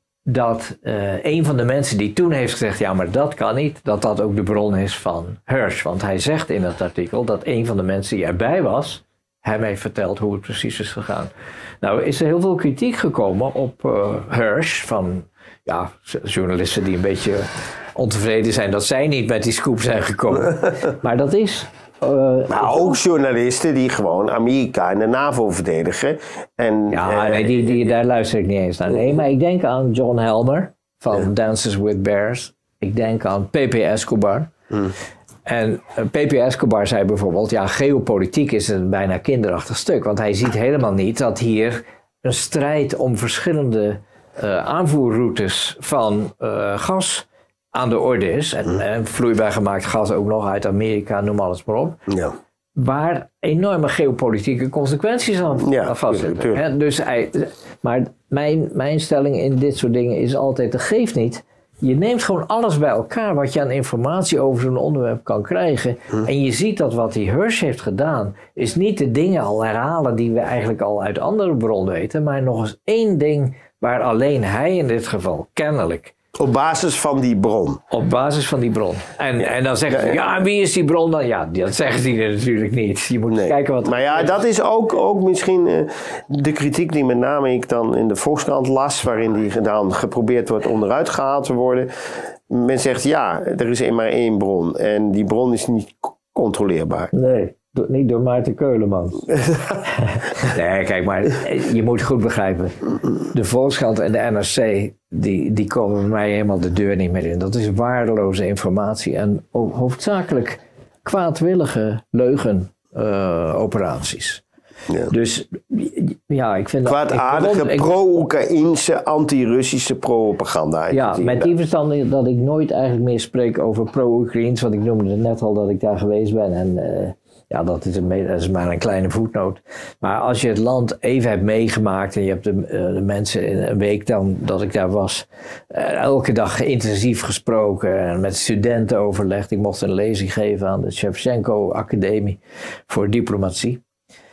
dat uh, een van de mensen die toen heeft gezegd, ja, maar dat kan niet, dat dat ook de bron is van Hersh. Want hij zegt in het artikel dat een van de mensen die erbij was, hem heeft verteld hoe het precies is gegaan. Nou, is er heel veel kritiek gekomen op uh, Hersh van ja, journalisten die een beetje ontevreden zijn dat zij niet met die scoop zijn gekomen. Maar dat is...
Uh, maar ook journalisten die gewoon Amerika en de NAVO verdedigen. En,
ja, uh, nee, die, die, daar luister ik niet eens naar. Nee, maar ik denk aan John Helmer van ja. Dances with Bears. Ik denk aan P P Escobar. Hmm. En uh, P P Escobar zei bijvoorbeeld, ja, geopolitiek is een bijna kinderachtig stuk. Want hij ziet helemaal niet dat hier een strijd om verschillende uh, aanvoerroutes van uh, gas aan de orde is. En, mm. en vloeibaar gemaakt gas ook nog uit Amerika, noem alles maar op. Ja. Waar enorme geopolitieke consequenties aan ja, vastzitten. Dus hij, maar mijn, mijn stelling in dit soort dingen is altijd, dat geeft niet. Je neemt gewoon alles bij elkaar wat je aan informatie over zo'n onderwerp kan krijgen. Mm. En je ziet dat wat die Hersh heeft gedaan, is niet de dingen al herhalen die we eigenlijk al uit andere bronnen weten, maar nog eens één ding waar alleen hij in dit geval kennelijk...
Op basis van die bron.
Op basis van die bron. En, ja. en dan zeggen ze, ja, ja, wie is die bron dan? Ja, dat zeggen die natuurlijk niet. Je moet nee. kijken wat...
Maar ja, dat is ook, ook misschien uh, de kritiek die met name ik dan in de Volkskrant las, waarin die dan geprobeerd wordt onderuit gehaald te worden. Men zegt, ja, er is maar één bron. En die bron is niet controleerbaar.
Nee. Niet door Maarten Keuleman. Nee, kijk, maar je moet goed begrijpen. De Volkskrant en de N R C, die, die komen bij mij helemaal de deur niet meer in. Dat is waardeloze informatie en hoofdzakelijk kwaadwillige leugenoperaties. Uh, ja. Dus ja, ik vind
dat... Kwaadaardige, pro-Oekraïnse, anti-Russische propaganda.
Ja, met die verstand dat ik nooit eigenlijk meer spreek over pro-Oekraïns, want ik noemde net al dat ik daar geweest ben en... Uh, Ja, dat is, een, dat is maar een kleine voetnoot. Maar als je het land even hebt meegemaakt en je hebt de, uh, de mensen in een week dan dat ik daar was, uh, elke dag intensief gesproken en met studenten overlegd. Ik mocht een lezing geven aan de Shevchenko Academie voor diplomatie.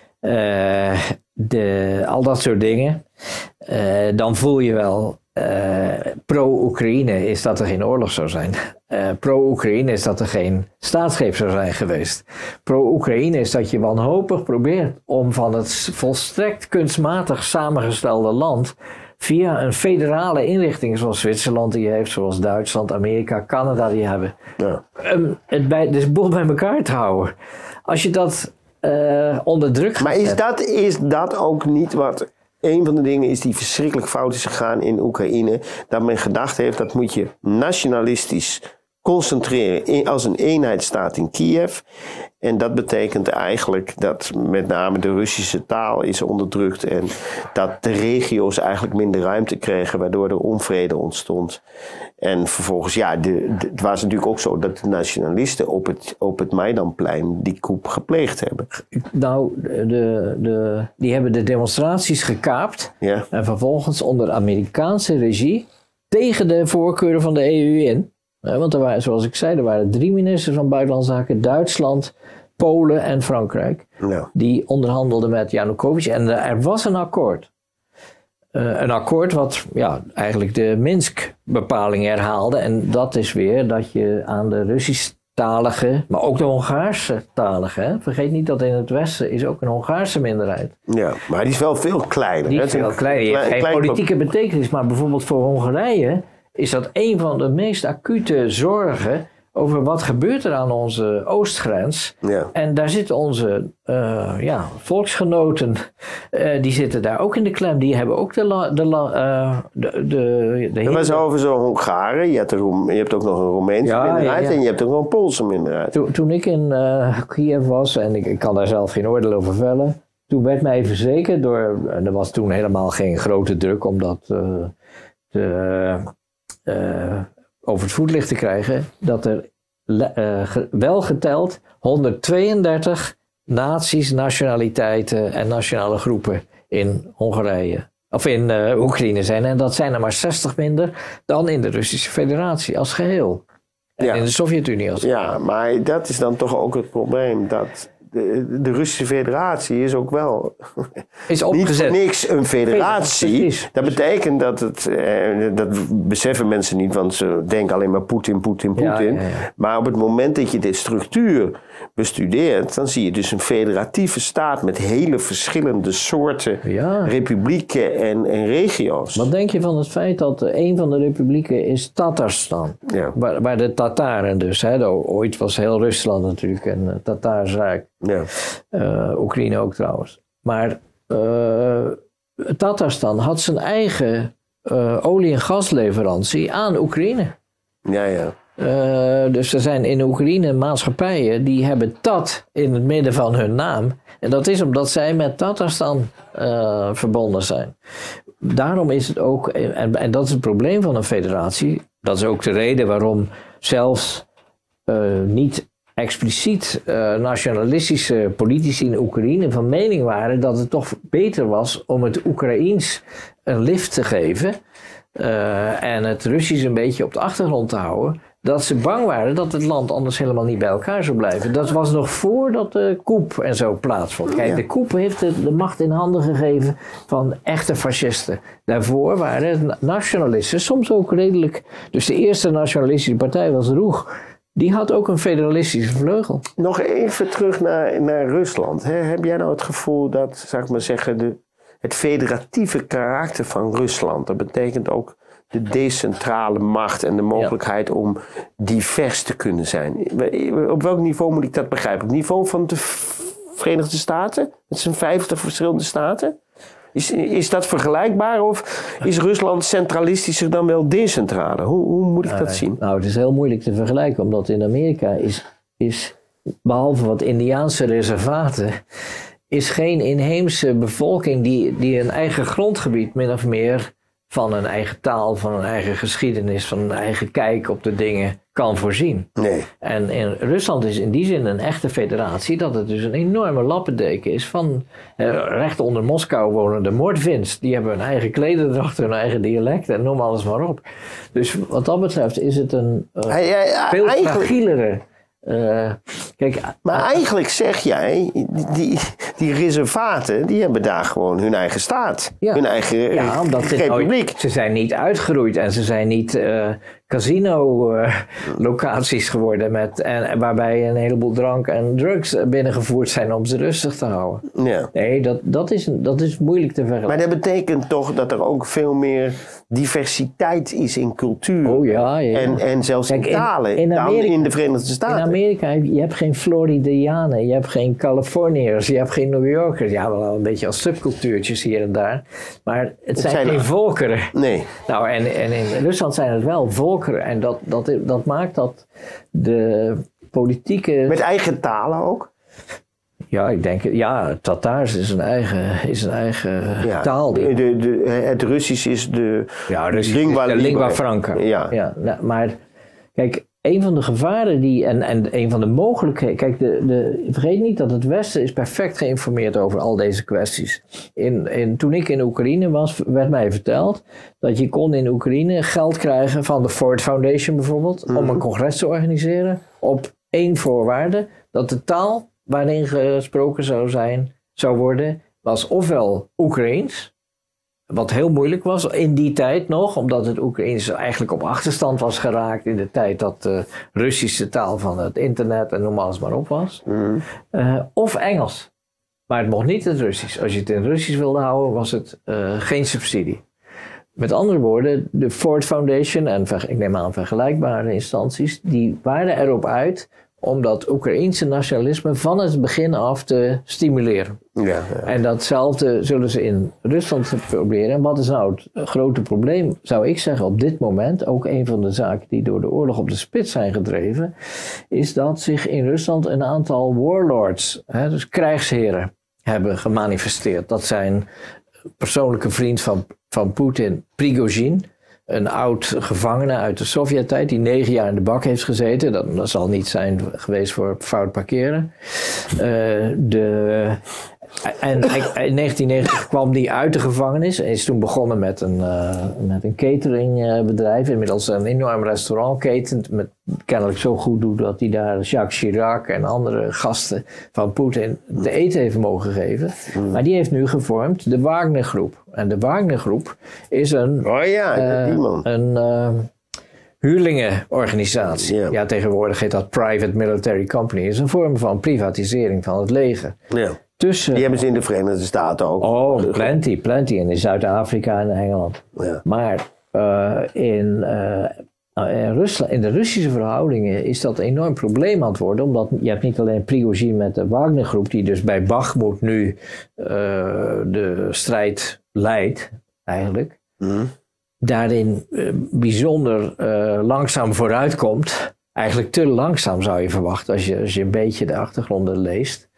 Uh, de, al dat soort dingen. Uh, dan voel je wel, uh, pro-Oekraïne is dat er geen oorlog zou zijn. Uh, pro-Oekraïne is dat er geen staatsgreep zou zijn geweest. Pro-Oekraïne is dat je wanhopig probeert om van het volstrekt kunstmatig samengestelde land via een federale inrichting zoals Zwitserland die heeft, zoals Duitsland, Amerika, Canada die hebben. Ja. Um, het bij, dus boel bij elkaar te houden. Als je dat uh, onder druk gaat
Maar is
zetten,
dat, is dat ook niet wat... Een van de dingen is die verschrikkelijk fout is gegaan in Oekraïne. Dat men gedacht heeft, dat moet je nationalistisch concentreren in, als een eenheidsstaat in Kiev. En dat betekent eigenlijk dat met name de Russische taal is onderdrukt. En dat de regio's eigenlijk minder ruimte kregen, waardoor er onvrede ontstond. En vervolgens, ja, de, de, het was natuurlijk ook zo dat de nationalisten op het, op het Maidanplein die coup gepleegd hebben.
Nou, de, de, die hebben de demonstraties gekaapt.
Ja.
En vervolgens onder Amerikaanse regie tegen de voorkeuren van de E U in. Want er waren, zoals ik zei, er waren drie ministers van Buitenlandse Zaken, Duitsland, Polen en Frankrijk. Ja. Die onderhandelden met Janukovic en er was een akkoord. Uh, een akkoord wat ja, eigenlijk de Minsk-bepaling herhaalde. En dat is weer dat je aan de Russisch-talige, maar ook de Hongaarse-talige. Hè? Vergeet niet dat in het Westen is ook een Hongaarse minderheid.
Ja, maar die is wel veel kleiner.
Die is veel kleiner. Die heeft geen klein, politieke betekenis, maar bijvoorbeeld voor Hongarije is dat een van de meest acute zorgen over wat gebeurt er aan onze oostgrens. Ja. En daar zitten onze uh, ja, volksgenoten, uh, die zitten daar ook in de klem. Die hebben ook de... La, de, la, uh, de, de, de
dat was over zo'n Hongaren. Je hebt, een, je hebt ook nog een Roemeense ja, minderheid ja, ja. en je hebt ook nog een Poolse minderheid.
Toen, toen ik in uh, Kiev was, en ik, ik kan daar zelf geen oordeel over vellen, toen werd mij verzekerd door... En er was toen helemaal geen grote druk om dat uh, te, uh, over het voetlicht te krijgen, dat er uh, ge, wel geteld honderdtweeëndertig naties, nationaliteiten en nationale groepen in Hongarije, of in uh, Oekraïne zijn. En dat zijn er maar zestig minder dan in de Russische Federatie als geheel. En ja. in de Sovjet-Unie als geheel.
Ja, maar dat is dan toch ook het probleem, dat de, de Russische Federatie is ook wel
is opgezet.
niet voor niks een federatie.
Precies.
Dat betekent dat het, eh, dat beseffen mensen niet, want ze denken alleen maar Poetin, Poetin, Poetin. Ja, ja, ja. Maar op het moment dat je de structuur bestudeert, dan zie je dus een federatieve staat met hele verschillende soorten ja. republieken en, en regio's.
Wat denk je van het feit dat een van de republieken is Tatarstan? Ja. Waar, waar de Tataren dus, hè, ooit was heel Rusland natuurlijk een uh, Tataars rijk. Ja. Uh, Oekraïne ook trouwens. Maar uh, Tatarstan had zijn eigen uh, olie- en gasleverantie aan Oekraïne.
Ja, ja.
Uh, dus er zijn in Oekraïne maatschappijen die hebben Tat in het midden van hun naam. En dat is omdat zij met Tatarstan uh, verbonden zijn. Daarom is het ook, en, en dat is het probleem van een federatie. Dat is ook de reden waarom zelfs uh, niet expliciet uh, nationalistische politici in Oekraïne van mening waren dat het toch beter was om het Oekraïens een lift te geven uh, en het Russisch een beetje op de achtergrond te houden. Dat ze bang waren dat het land anders helemaal niet bij elkaar zou blijven. Dat was nog voordat de coup en zo plaatsvond. Kijk, de coup heeft de, de macht in handen gegeven van echte fascisten. Daarvoor waren het nationalisten, soms ook redelijk. Dus de eerste nationalistische partij was Roeg. Die had ook een federalistische vleugel.
Nog even terug naar, naar Rusland. Hè. Heb jij nou het gevoel dat, zou ik maar zeggen, de, het federatieve karakter van Rusland, dat betekent ook de decentrale macht en de mogelijkheid ja. om divers te kunnen zijn. Op welk niveau moet ik dat begrijpen? Op het niveau van de Verenigde Staten? Met zijn vijftig verschillende staten? Is, is dat vergelijkbaar of is Rusland centralistischer dan wel decentraler? Hoe, hoe moet ik dat zien?
Nou, het is heel moeilijk te vergelijken, omdat in Amerika is, is behalve wat Indiaanse reservaten, is geen inheemse bevolking die, die een eigen grondgebied min of meer van een eigen taal, van een eigen geschiedenis, van een eigen kijk op de dingen kan voorzien. Nee. En in Rusland is in die zin een echte federatie, dat het dus een enorme lappendeken is van eh, recht onder Moskou wonen de Mordvins. Die hebben hun eigen klederdracht, hun eigen dialect en noem alles maar op. Dus wat dat betreft is het een uh, ja, ja, ja, veel fragielere. Uh, kijk,
maar uh, eigenlijk zeg jij, die, die reservaten, die hebben daar gewoon hun eigen staat. Ja. Hun eigen
ja, omdat
republiek.
Nooit, ze zijn niet uitgeroeid en ze zijn niet uh, casino-locaties uh, geworden. Met, en, waarbij een heleboel drank en drugs binnengevoerd zijn om ze rustig te houden. Ja. Nee, dat, dat, is, dat is moeilijk te vergelijken.
Maar dat betekent toch dat er ook veel meer diversiteit is in cultuur.
Oh ja, ja.
En, en zelfs
Kijk,
in talen
in, in Amerika,
dan in de Verenigde Staten.
In Amerika, je hebt geen Floridianen, je hebt geen Californiërs, je hebt geen New Yorkers. Ja, wel een beetje als subcultuurtjes hier en daar. Maar het, het zijn, zijn geen er... volkeren.
Nee.
Nou, en, en in Rusland zijn het wel volkeren. En dat, dat, dat maakt dat de politieke...
Met eigen talen ook?
Ja, ik denk, ja, Tataars is een eigen, is een eigen ja, taal.
De, de, het Russisch is de
ja, Russisch lingua, is de lingua franca.
Ja.
Ja, nou, maar kijk, een van de gevaren die, en, en een van de mogelijkheden, kijk, de, de, vergeet niet dat het Westen is perfect geïnformeerd over al deze kwesties. In, in, toen ik in Oekraïne was, werd mij verteld dat je kon in Oekraïne geld krijgen van de Ford Foundation bijvoorbeeld, mm-hmm. om een congres te organiseren op één voorwaarde, dat de taal waarin gesproken zou zijn, zou worden, was ofwel Oekraïens, wat heel moeilijk was in die tijd nog, omdat het Oekraïens eigenlijk op achterstand was geraakt in de tijd dat de Russische taal van het internet en noem alles maar op was. Mm. Uh, of Engels. Maar het mocht niet het Russisch. Als je het in Russisch wilde houden, was het uh, geen subsidie. Met andere woorden, de Ford Foundation en ik neem aan vergelijkbare instanties, die waren erop uit om dat Oekraïense nationalisme van het begin af te stimuleren. Ja, ja. En datzelfde zullen ze in Rusland proberen. En wat is nou het grote probleem, zou ik zeggen, op dit moment, ook een van de zaken die door de oorlog op de spits zijn gedreven, is dat zich in Rusland een aantal warlords, hè, dus krijgsheren, hebben gemanifesteerd. Dat zijn persoonlijke vriend van, van Poetin, Prigozhin, een oud gevangene uit de Sovjet-tijd die negen jaar in de bak heeft gezeten. Dat, dat zal niet zijn geweest voor fout parkeren. Uh, de, en in negentien negentig kwam die uit de gevangenis en is toen begonnen met een, uh, met een cateringbedrijf. Inmiddels een enorm restaurantketen met kennelijk zo goed doet dat hij daar Jacques Chirac en andere gasten van Poetin te eten heeft mogen geven. Mm. Maar die heeft nu gevormd de Wagner-groep. En de Wagner-groep is een,
oh ja,
uh, een uh, huurlingenorganisatie. Yeah. Ja, tegenwoordig heet dat Private Military Company. Het is een vorm van privatisering van het leger.
Yeah. Tussen, die hebben ze in de Verenigde Staten ook.
Oh, plenty, plenty. En in Zuid-Afrika en Engeland. Yeah. Maar uh, in... Uh, In, Rusland, in de Russische verhoudingen is dat een enorm probleem aan het worden. Omdat je hebt niet alleen Prigozhin met de Wagner-groep, die dus bij Bakhmut nu uh, de strijd leidt, eigenlijk. Mm. Daarin uh, bijzonder uh, langzaam vooruitkomt. Eigenlijk te langzaam zou je verwachten als je, als je een beetje de achtergronden leest.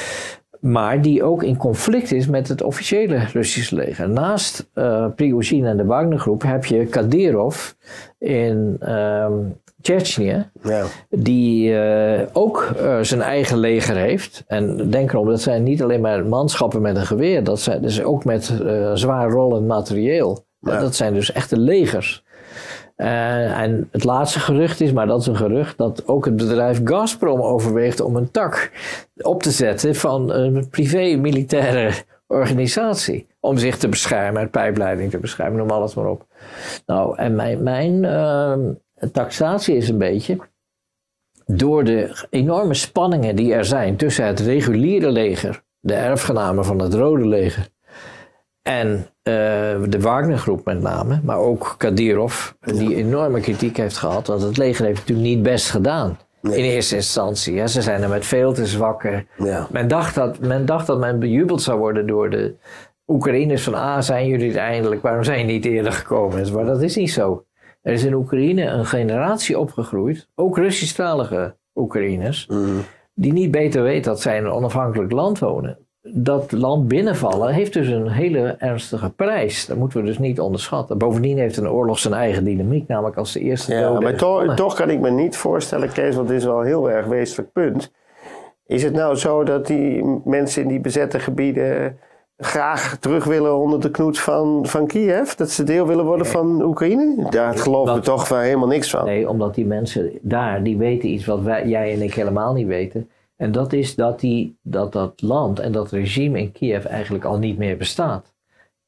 Maar die ook in conflict is met het officiële Russische leger. Naast uh, Prigozhin en de Wagner-groep heb je Kadyrov in uh, Tsjetsjenië, ja. die uh, ook uh, zijn eigen leger heeft. En denk erom, dat zijn niet alleen maar manschappen met een geweer, dat zijn dus ook met uh, zwaar rollend materieel. Ja. Dat zijn dus echte legers. Uh, en het laatste gerucht is, maar dat is een gerucht, dat ook het bedrijf Gazprom overweegt om een tak op te zetten van een privé-militaire organisatie. Om zich te beschermen, het pijpleiding te beschermen, noem alles maar op. Nou, en mijn, mijn uh, taxatie is een beetje, door de enorme spanningen die er zijn tussen het reguliere leger, de erfgenamen van het Rode Leger, en uh, de Wagner-groep met name, maar ook Kadyrov, die enorme kritiek heeft gehad, want het leger heeft natuurlijk niet best gedaan. Nee. In eerste instantie. Hè. Ze zijn er met veel te zwakke. Ja. Men, dacht dat, men dacht dat men bejubeld zou worden door de Oekraïners van, ah, zijn jullie er eindelijk, waarom zijn jullie niet eerder gekomen? Maar dat is niet zo. Er is in Oekraïne een generatie opgegroeid, ook Russisch-talige Oekraïners, mm. die niet beter weten dat zij in een onafhankelijk land wonen. Dat land binnenvallen heeft dus een hele ernstige prijs. Dat moeten we dus niet onderschatten. Bovendien heeft een oorlog zijn eigen dynamiek, namelijk als de eerste
ja, maar to- toch kan ik me niet voorstellen, Kees, want dit is wel een heel erg wezenlijk punt. Is het nou zo dat die mensen in die bezette gebieden graag terug willen onder de knoet van, van Kiev? Dat ze deel willen worden nee. van Oekraïne? Daar geloven we toch wel helemaal niks van.
Nee, omdat die mensen daar, die weten iets wat wij, jij en ik helemaal niet weten. En dat is dat, die, dat dat land en dat regime in Kiev eigenlijk al niet meer bestaat.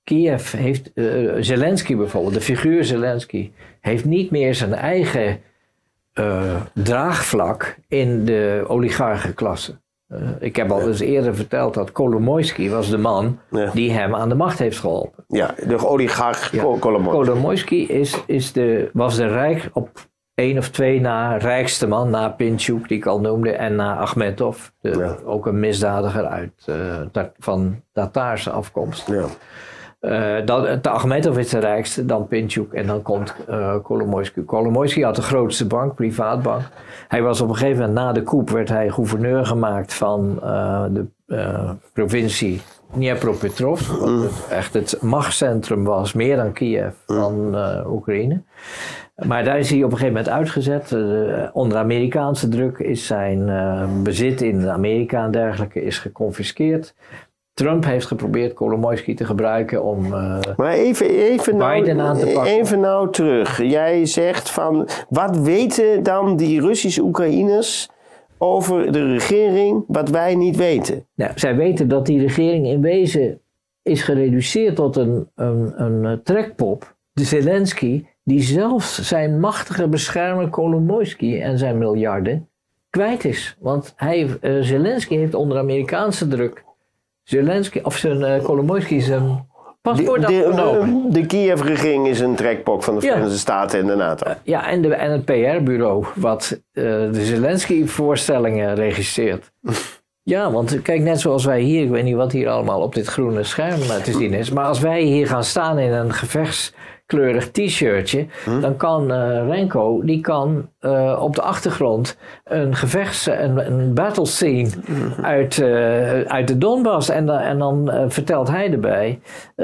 Kiev heeft, uh, Zelensky bijvoorbeeld, de figuur Zelensky, heeft niet meer zijn eigen uh, draagvlak in de oligarchenklasse. Uh, ik heb al eens eerder verteld dat Kolomoisky was de man ja. die hem aan de macht heeft geholpen.
Ja, de oligarch ja. Kolomoisky.
Kolomoisky is, is de, was de rijk op één of twee na rijkste man, na Pintchuk die ik al noemde en na Achmetov, de, ja. ook een misdadiger uit, uh, dat, van Tataarse afkomst. Ja. Uh, dat, de Achmetov is de rijkste, dan Pintchuk en dan komt uh, Kolomoisky. Kolomoisky had de grootste bank, privaatbank. Hij was op een gegeven moment na de coup werd hij gouverneur gemaakt van uh, de uh, provincie Dnipropetrovsk, wat mm. het, echt het machtscentrum was, meer dan Kiev, van uh, Oekraïne. Maar daar is hij op een gegeven moment uitgezet. Uh, onder Amerikaanse druk is zijn uh, bezit in Amerika en dergelijke is geconfiskeerd. Trump heeft geprobeerd Kolomoisky te gebruiken om uh,
maar even, even
Biden
nou,
aan te pakken.
Even nou terug. Jij zegt van, wat weten dan die Russische Oekraïners over de regering wat wij niet weten?
Nou, zij weten dat die regering in wezen is gereduceerd tot een, een, een trekpop. De Zelensky, die zelfs zijn machtige beschermer Kolomoisky en zijn miljarden kwijt is. Want hij, uh, Zelensky heeft onder Amerikaanse druk Zelensky, of zijn uh, Kolomoisky zijn paspoort
de, de,
afgenomen.
De, de Kiev-regering is een trekpok van de Verenigde ja. Staten en de NATO. Uh,
ja, en, de, en het P R-bureau wat uh, de Zelensky-voorstellingen registreert. Ja, want kijk, net zoals wij hier, ik weet niet wat hier allemaal op dit groene scherm te zien is, maar als wij hier gaan staan in een gevechtskleurig t-shirtje, hm? dan kan uh, Renko, die kan uh, op de achtergrond een gevechts, een, een battle scene uit, uh, uit de Donbass en, uh, en dan uh, vertelt hij erbij,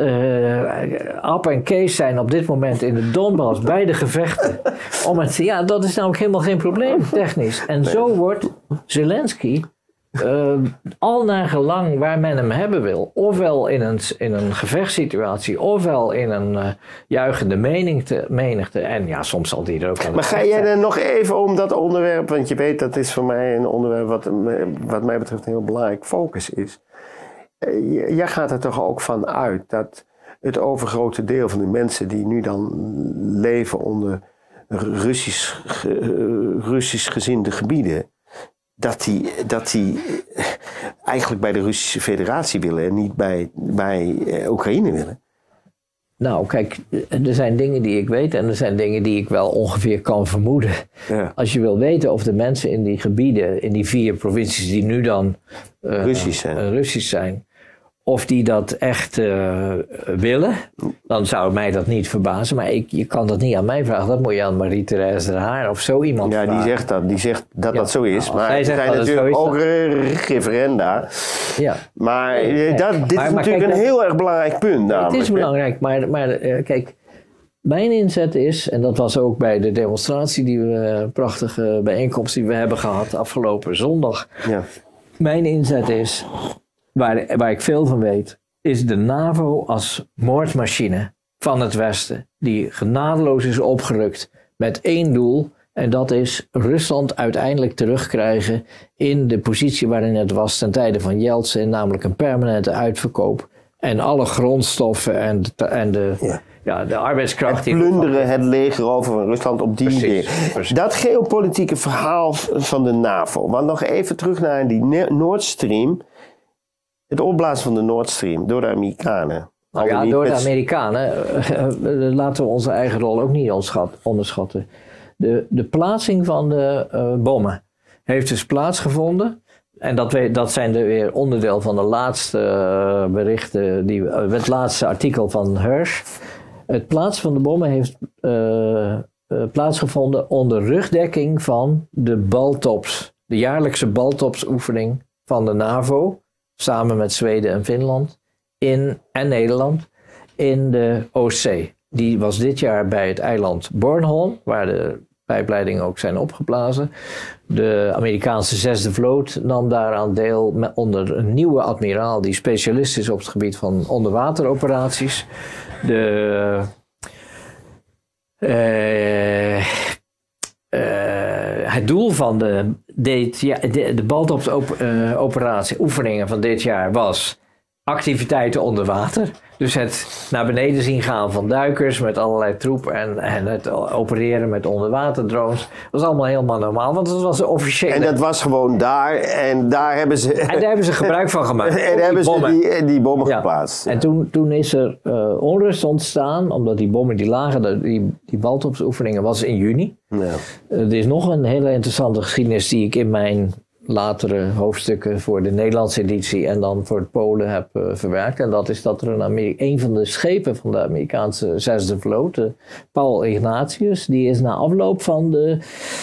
uh, Ab en Kees zijn op dit moment in de Donbass bij de gevechten. Om het, ja, dat is namelijk helemaal geen probleem, technisch. En zo wordt Zelensky Uh, al naar gelang waar men hem hebben wil, ofwel in een, in een gevechtssituatie, ofwel in een uh, juichende menigte, menigte. En ja, soms zal die er ook aan.
Maar ga jij er nog even om dat onderwerp, want je weet dat is voor mij een onderwerp wat, wat mij betreft een heel belangrijk focus is. Uh, jij gaat er toch ook van uit dat het overgrote deel van de mensen die nu dan leven onder Russisch, uh, Russisch gezinde gebieden, dat die, dat die eigenlijk bij de Russische Federatie willen en niet bij, bij uh, Oekraïne willen?
Nou, kijk, er zijn dingen die ik weet en er zijn dingen die ik wel ongeveer kan vermoeden. Ja. Als je wil weten of de mensen in die gebieden, in die vier provincies die nu dan uh,
Russisch zijn,
uh, Russisch zijn of die dat echt uh, willen, dan zou mij dat niet verbazen. Maar ik, je kan dat niet aan mij vragen. Dat moet je aan Marie-Thérèse de Haar of zo iemand
ja,
vragen.
Ja, die zegt dat. Die zegt dat ja, dat zo is.
Nou,
maar er zijn natuurlijk ook referenda. Ja. Maar, nee, dat, dit maar, is maar natuurlijk kijk, een heel erg belangrijk punt. Namelijk.
Het is belangrijk, maar, maar uh, kijk, mijn inzet is, en dat was ook bij de demonstratie, die we, prachtige bijeenkomst die we hebben gehad afgelopen zondag. Ja. Mijn inzet is, Waar, waar ik veel van weet, is de NAVO als moordmachine van het Westen, die genadeloos is opgerukt met één doel, en dat is Rusland uiteindelijk terugkrijgen in de positie waarin het was ten tijde van Yeltsin, namelijk een permanente uitverkoop en alle grondstoffen en de, en de, ja. Ja, de arbeidskracht.
Het plunderen het leger over van Rusland op die manier. Dat geopolitieke verhaal van de NAVO, want nog even terug naar die Nord Stream. Het opblazen van de Nord Stream door de Amerikanen.
Nou ja, door de Amerikanen uh, laten we onze eigen rol ook niet onderschatten. De, de plaatsing van de uh, bommen heeft dus plaatsgevonden. En dat, we, dat zijn de, weer onderdeel van de laatste uh, berichten, die, uh, het laatste artikel van Hersh. Het plaatsen van de bommen heeft uh, uh, plaatsgevonden onder rugdekking van de Baltops. De jaarlijkse Baltops-oefening van de NAVO. Samen met Zweden en Finland in, en Nederland in de Oostzee. Die was dit jaar bij het eiland Bornholm, waar de pijpleidingen ook zijn opgeblazen. De Amerikaanse zesde vloot nam daaraan deel met, onder een nieuwe admiraal die specialist is op het gebied van onderwateroperaties. De... Uh, uh, het doel van de, dit, ja, de, de Baltops-operatie, uh, oefeningen van dit jaar was activiteiten onder water. Dus het naar beneden zien gaan van duikers met allerlei troep en, en het opereren met onderwaterdrones. Dat was allemaal helemaal normaal, want het was de officiële...
En dat was gewoon daar en daar hebben ze...
En daar hebben ze gebruik van gemaakt.
En daar hebben ze die, die bommen ja. geplaatst.
En toen, toen is er uh, onrust ontstaan, omdat die bommen die lagen, die, die Baltopsoefeningen was in juni. Ja. Uh, er is nog een hele interessante geschiedenis die ik in mijn latere hoofdstukken voor de Nederlandse editie en dan voor het Polen heb uh, verwerkt. En dat is dat er een, Ameri- een van de schepen van de Amerikaanse zesde vloot, de Paul Ignatius, die is na afloop van de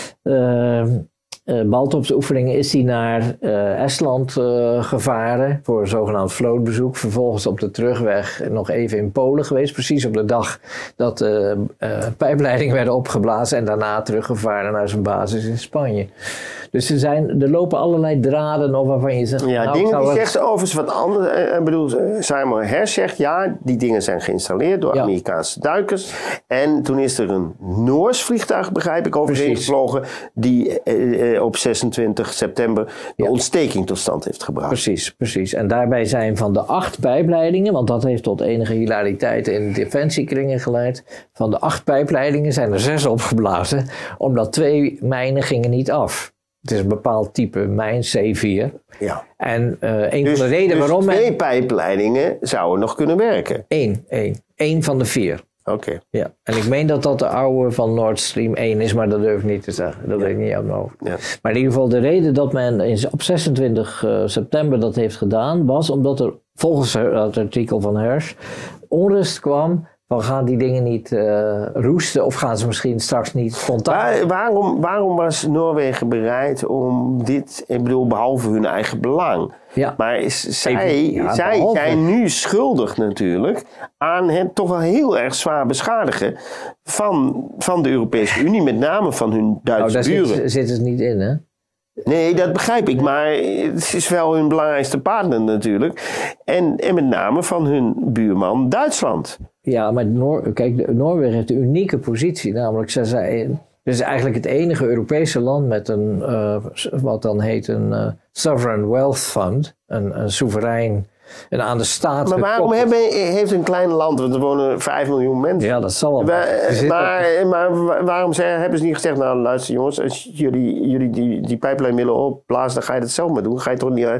uh, uh, Baltopsoefeningen is die naar uh, Estland uh, gevaren voor een zogenaamd vlootbezoek. Vervolgens op de terugweg nog even in Polen geweest, precies op de dag dat de uh, uh, pijpleidingen werden opgeblazen en daarna teruggevaren naar zijn basis in Spanje. Dus er, zijn, er lopen allerlei draden op waarvan je zegt...
Ja,
nou,
dingen die
het...
zegt overigens wat anders. Ik bedoel, Simon Hersh zegt ja, die dingen zijn geïnstalleerd door ja. Amerikaanse duikers. En toen is er een Noors vliegtuig, begrijp ik, overheen gevlogen, die eh, op zesentwintig september de ja. ontsteking tot stand heeft gebracht.
Precies, precies. En daarbij zijn van de acht pijpleidingen, want dat heeft tot enige hilariteit in defensiekringen geleid. Van de acht pijpleidingen zijn er zes opgeblazen, omdat twee mijnen gingen niet af. Het is een bepaald type mijn C vier. Ja. En uh, een dus, van de redenen
dus
waarom...
twee
men...
pijpleidingen zouden nog kunnen werken?
Eén, één. Eén van de vier.
Oké. Okay.
Ja. En ik meen dat dat de oude van Nord Stream één is, maar dat durf ik niet te zeggen. Dat ja. weet ik niet uit mijn hoofd. Ja. Maar in ieder geval de reden dat men op zesentwintig september dat heeft gedaan, was omdat er volgens het artikel van Hersh onrust kwam. Van gaan die dingen niet uh, roesten of gaan ze misschien straks niet spontaan...
Waar, waarom, waarom was Noorwegen bereid om dit, ik bedoel behalve hun eigen belang... Ja. Maar is, zij, ja, zij zijn nu schuldig natuurlijk aan het toch wel heel erg zwaar beschadigen van, van de Europese Unie, met name van hun Duitse
nou, daar
buren.
Zit, zit het niet in, hè?
Nee, dat begrijp ik, maar het is wel hun belangrijkste partner natuurlijk. En, en met name van hun buurman Duitsland.
Ja, maar Noor- kijk, Noorwegen heeft een unieke positie. Namelijk, ze zijn, het is eigenlijk het enige Europese land met een, uh, wat dan heet een uh, Sovereign Wealth Fund. Een, een soeverein, een aan de staat
Maar waarom hebben, heeft een klein land, want er wonen vijf miljoen mensen.
Ja, dat zal wel.
Maar, maar, maar waarom zijn, hebben ze niet gezegd, nou luister jongens, als jullie, jullie die, die pijplijn willen opblazen, dan ga je dat zelf maar doen. Ga je toch niet,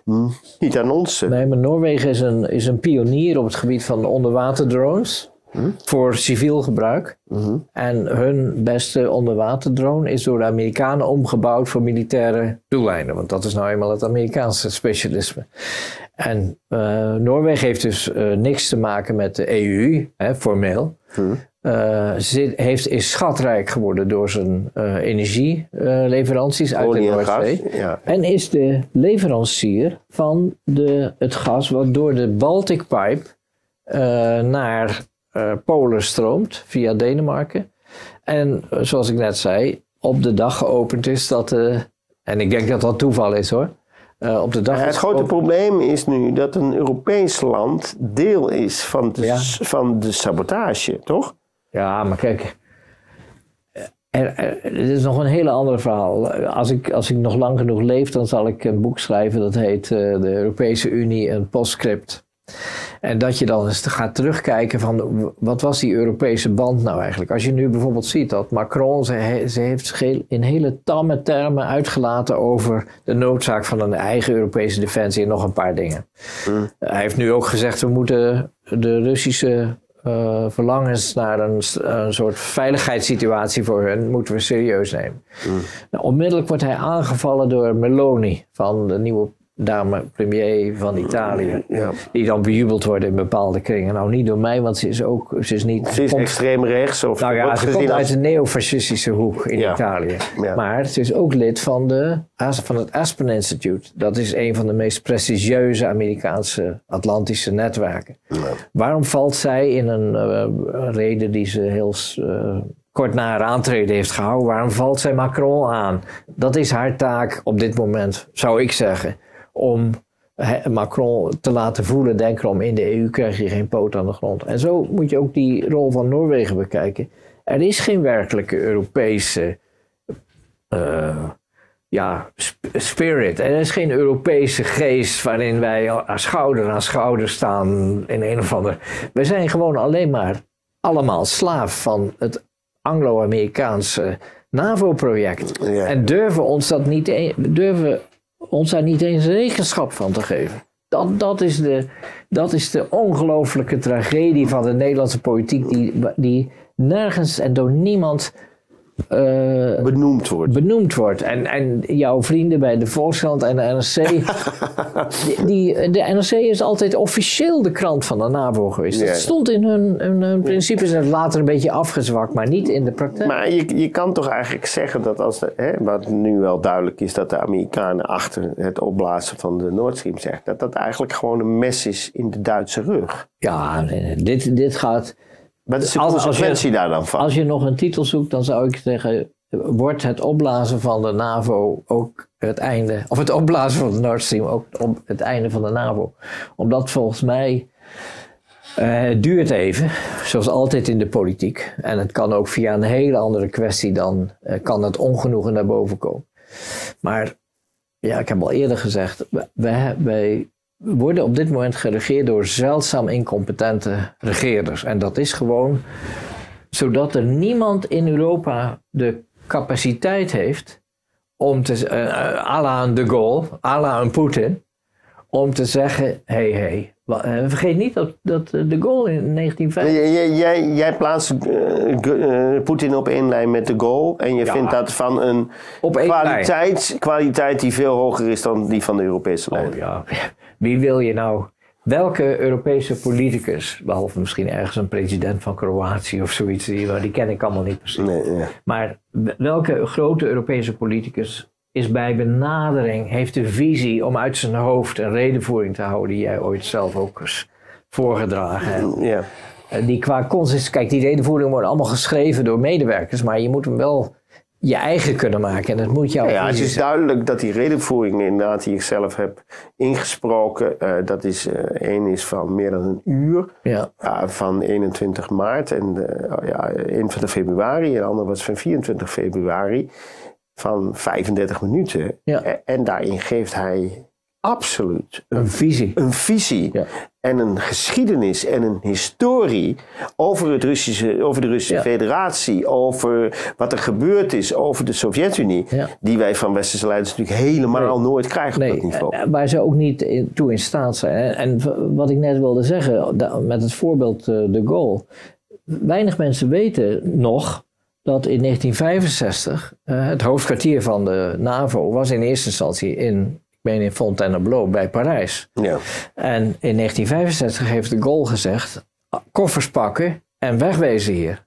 niet aan ons.
Nee, maar Noorwegen is een, is een pionier op het gebied van onderwaterdrones. Hm? Voor civiel gebruik. Mm-hmm. En hun beste onderwaterdrone is door de Amerikanen omgebouwd voor militaire doeleinden. Want dat is nou eenmaal het Amerikaanse specialisme. En uh, Noorwegen heeft dus uh, niks te maken met de E U, hè, formeel. Mm. Uh, zit, heeft, is schatrijk geworden door zijn uh, energieleveranties uh, uit
Olie
de Noordzee. Ja. En is de leverancier van de, het gas wat door de Baltic Pipe uh, naar uh, Polen stroomt via Denemarken. En uh, zoals ik net zei, op de dag geopend is dat... Uh, en ik denk dat dat toeval is hoor. Uh, op de dag
het grote op... probleem is nu dat een Europees land deel is van de, ja. van de sabotage, toch?
Ja, maar kijk, er, er, dit is nog een hele andere verhaal. Als ik, als ik nog lang genoeg leef, dan zal ik een boek schrijven dat heet uh, de Europese Unie, een postscript. En dat je dan eens gaat terugkijken van wat was die Europese band nou eigenlijk? Als je nu bijvoorbeeld ziet dat Macron, ze, ze heeft zich in hele tamme termen uitgelaten over de noodzaak van een eigen Europese defensie en nog een paar dingen. Mm. Hij heeft nu ook gezegd we moeten de Russische uh, verlangens naar een, een soort veiligheidssituatie voor hun moeten we serieus nemen. Mm. Nou, onmiddellijk wordt hij aangevallen door Meloni van de nieuwe dame premier van Italië, ja. Die dan bejubeld wordt in bepaalde kringen. Nou, niet door mij, want ze is ook, ze is niet...
Ze is komt, extreem rechts? Of
nou ja, ze komt als... uit de neofascistische hoek in ja. Italië. Ja. Maar ze is ook lid van, de, van het Aspen Institute. Dat is een van de meest prestigieuze Amerikaanse Atlantische netwerken. Ja. Waarom valt zij in een uh, reden die ze heel... Uh, kort na haar aantreden heeft gehouden, waarom valt zij Macron aan? Dat is haar taak op dit moment, zou ik zeggen. Om he, Macron te laten voelen, denk erom, in de E U krijg je geen poot aan de grond. En zo moet je ook die rol van Noorwegen bekijken. Er is geen werkelijke Europese uh, ja, spirit. Er is geen Europese geest waarin wij schouder aan schouder staan in een of ander. Wij zijn gewoon alleen maar allemaal slaaf van het Anglo-Amerikaanse NAVO-project. Ja. En durven ons, dat niet e- durven ons daar niet eens rekenschap van te geven. Dat, dat, is, de, dat is de ongelooflijke tragedie van de Nederlandse politiek die, die nergens en door niemand Uh,
benoemd wordt.
Benoemd wordt. En, en jouw vrienden bij de Volkskrant en de N R C. die, die, de N R C is altijd officieel de krant van de NAVO geweest. Ja. Dat stond in hun, hun, hun principes en later een beetje afgezwakt, maar niet in de praktijk.
Maar je, je kan toch eigenlijk zeggen dat als de, hè, wat nu wel duidelijk is, dat de Amerikanen achter het opblazen van de Nord Stream zegt, dat dat eigenlijk gewoon een mes is in de Duitse rug.
Ja, dit, dit gaat.
Wat is de consequentie als je, daar dan van?
Als je nog een titel zoekt, dan zou ik zeggen, wordt het opblazen van de NAVO ook het einde, of het opblazen van de Nord Stream ook het einde van de NAVO? Omdat volgens mij uh, duurt even, zoals altijd in de politiek. En het kan ook via een hele andere kwestie dan, uh, kan het ongenoegen naar boven komen. Maar ja, ik heb al eerder gezegd, wij, wij We worden op dit moment geregeerd door zeldzaam incompetente regeerders. En dat is gewoon zodat er niemand in Europa de capaciteit heeft om te, uh, à la een De Gaulle, à la een Poetin, om te zeggen, hé, hey, hey, vergeet niet dat, dat De Gaulle in negentien vijftig...
Jij, jij, jij plaatst uh, uh, Poetin op één lijn met De Gaulle en je ja. vindt dat van een kwaliteit, kwaliteit die veel hoger is dan die van de Europese leider.
Oh, ja. Wie wil je nou, welke Europese politicus, behalve misschien ergens een president van Kroatië of zoiets, die, die ken ik allemaal niet precies.
Nee, ja.
Maar welke grote Europese politicus is bij benadering, heeft de visie om uit zijn hoofd een redenvoering te houden die jij ooit zelf ook eens voorgedragen hebt.
Ja.
Die qua consistentie, kijk, die redenvoeringen worden allemaal geschreven door medewerkers, maar je moet hem wel je eigen kunnen maken. En dat moet jouw
ja, het is zijn. Duidelijk dat die redenvoering inderdaad die ik zelf heb ingesproken, uh, dat is uh, één is van meer dan een uur,
ja.
uh, van eenentwintig maart en uh, ja, eenentwintig februari en de andere was van vierentwintig februari van vijfendertig minuten.
Ja.
En daarin geeft hij absoluut
een, een visie,
een visie ja. en een geschiedenis en een historie over, het Russische, over de Russische ja. Federatie, over wat er gebeurd is, over de Sovjet-Unie, ja. die wij van westerse leiders natuurlijk helemaal nee. nooit krijgen
nee.
op dat niveau.
Waar ze ook niet in, toe in staat zijn. En wat ik net wilde zeggen, met het voorbeeld De Gaulle, weinig mensen weten nog dat in negentien vijfenzestig uh, het hoofdkwartier van de NAVO was in eerste instantie in Ik ben in Fontainebleau bij Parijs.
Ja.
En in negentien vijfenzestig heeft De Gaulle gezegd, koffers pakken en wegwezen hier.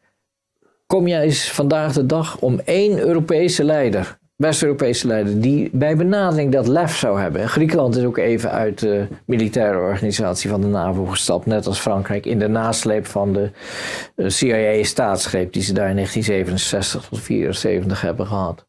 Kom jij eens vandaag de dag om één Europese leider, West-Europese leider, die bij benadering dat lef zou hebben. Griekenland is ook even uit de militaire organisatie van de NAVO gestapt, net als Frankrijk, in de nasleep van de C I A-staatsgreep die ze daar in negentien zevenenzestig tot vierenzeventig hebben gehad.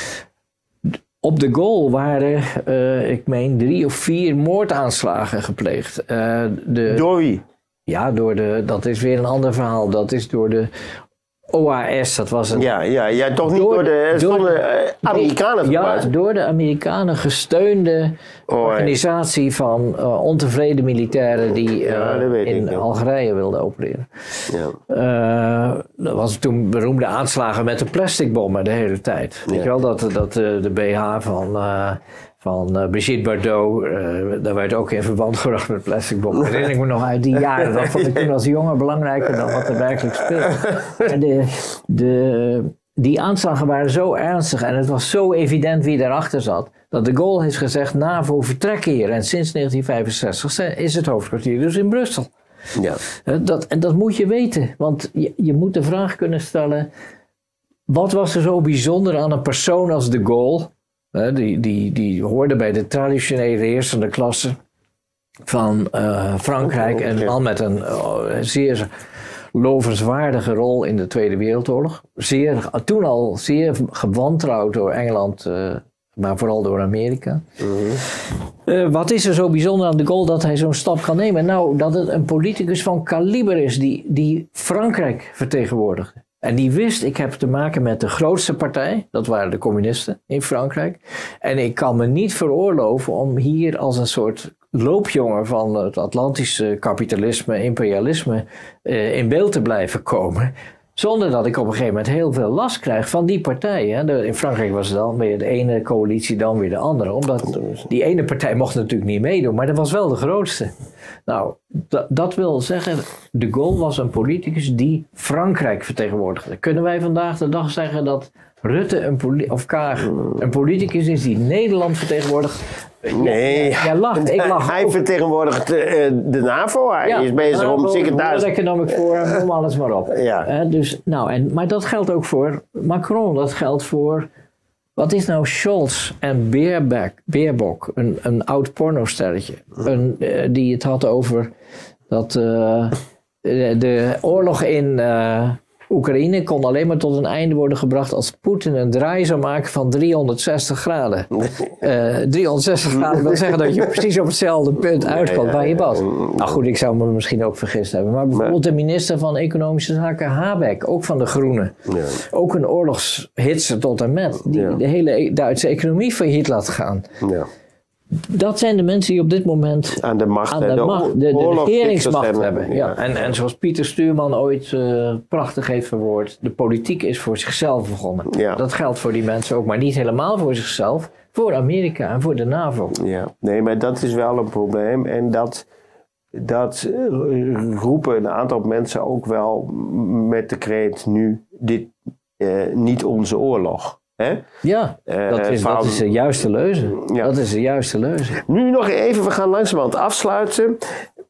Op De Gaulle waren, uh, ik meen, drie of vier moordaanslagen gepleegd. Uh, de,
door wie?
Ja, door de, dat is weer een ander verhaal. Dat is door de O A S, dat was een...
Ja, ja, ja toch niet door, door de, door de uh, Amerikanen.
Ja, door de Amerikanen gesteunde oh, organisatie van uh, ontevreden militairen die uh, ja, in Algerije wilden opereren. Ja. Uh, dat was toen beroemde aanslagen met de plasticbommen de hele tijd. Ja. Weet je wel, dat, dat uh, de B H van... Uh, van uh, Brigitte Bardot, uh, daar werd ook in verband gebracht met plastic bommen. Herinner ik me nog uit die jaren. Dat vond ik toen als jongen belangrijker dan wat er werkelijk speelde. En de, de, die aanslagen waren zo ernstig en het was zo evident wie daarachter zat, dat De Gaulle heeft gezegd, NAVO vertrek hier. En sinds negentien vijfenzestig is het hoofdkwartier dus in Brussel.
Ja.
Dat, en dat moet je weten, want je, je moet de vraag kunnen stellen, wat was er zo bijzonder aan een persoon als De Gaulle? Die, die, die hoorde bij de traditionele heersende klasse van uh, Frankrijk en dan met een uh, zeer lovenswaardige rol in de Tweede Wereldoorlog. Zeer, toen al zeer gewantrouwd door Engeland, uh, maar vooral door Amerika. Mm-hmm. Uh, wat is er zo bijzonder aan De Gaulle dat hij zo'n stap kan nemen? Nou, dat het een politicus van kaliber is die, die Frankrijk vertegenwoordigt. En die wist, ik heb te maken met de grootste partij, dat waren de communisten in Frankrijk. En ik kan me niet veroorloven om hier als een soort loopjongen van het Atlantische kapitalisme, imperialisme uh, in beeld te blijven komen. Zonder dat ik op een gegeven moment heel veel last krijg van die partijen. De, in Frankrijk was het dan weer de ene coalitie, dan weer de andere. Omdat die ene partij mocht natuurlijk niet meedoen, maar dat was wel de grootste. Nou, d- dat wil zeggen, de Gaulle was een politicus die Frankrijk vertegenwoordigde. Kunnen wij vandaag de dag zeggen dat Rutte een poli- of Kaag een politicus is die Nederland vertegenwoordigt?
Nee,
Jij lacht, ik lach
hij
ook.
vertegenwoordigt de, de NAVO. Hij
Ja,
is bezig om secretaris...
World Economic Forum, noem alles maar op.
Ja.
Eh, dus, nou, en, maar dat geldt ook voor Macron, dat geldt voor... Wat is nou Scholz en Baerbock, Baerbock een, een oud pornosterretje, een, uh, die het had over dat uh, de, de oorlog in uh, Oekraïne kon alleen maar tot een einde worden gebracht als Poetin een draai zou maken van driehonderdzestig graden. Uh, driehonderdzestig graden wil zeggen dat je precies op hetzelfde punt uitkomt
Ja, ja,
waar je was.
ja.
Nou goed, ik zou me misschien ook vergist hebben. Maar bijvoorbeeld de minister van Economische Zaken, Habeck, ook van de Groenen.
Ja.
Ook een oorlogshitser tot en met. Die
Ja.
de hele Duitse economie failliet laat gaan.
Ja.
Dat zijn de mensen die op dit moment
Aan de macht,
aan
hè,
de,
de
macht, de, de
oorlogsfixers
regeringsmacht
hebben.
hebben.
Ja.
Ja. En, en zoals Pieter Stuurman ooit uh, prachtig heeft verwoord, de politiek is voor zichzelf begonnen.
Ja.
Dat geldt voor die mensen ook, maar niet helemaal voor zichzelf. Voor Amerika en voor de NAVO.
Ja, nee, maar dat is wel een probleem. En dat, dat uh, roepen een aantal mensen ook wel met de kreet nu, dit uh, niet onze oorlog. Hè?
Ja,
Uh,
dat is,
van-
dat is de juiste leuze.
Ja.
Dat is de juiste leuze.
Nu nog even, we gaan langzamerhand afsluiten.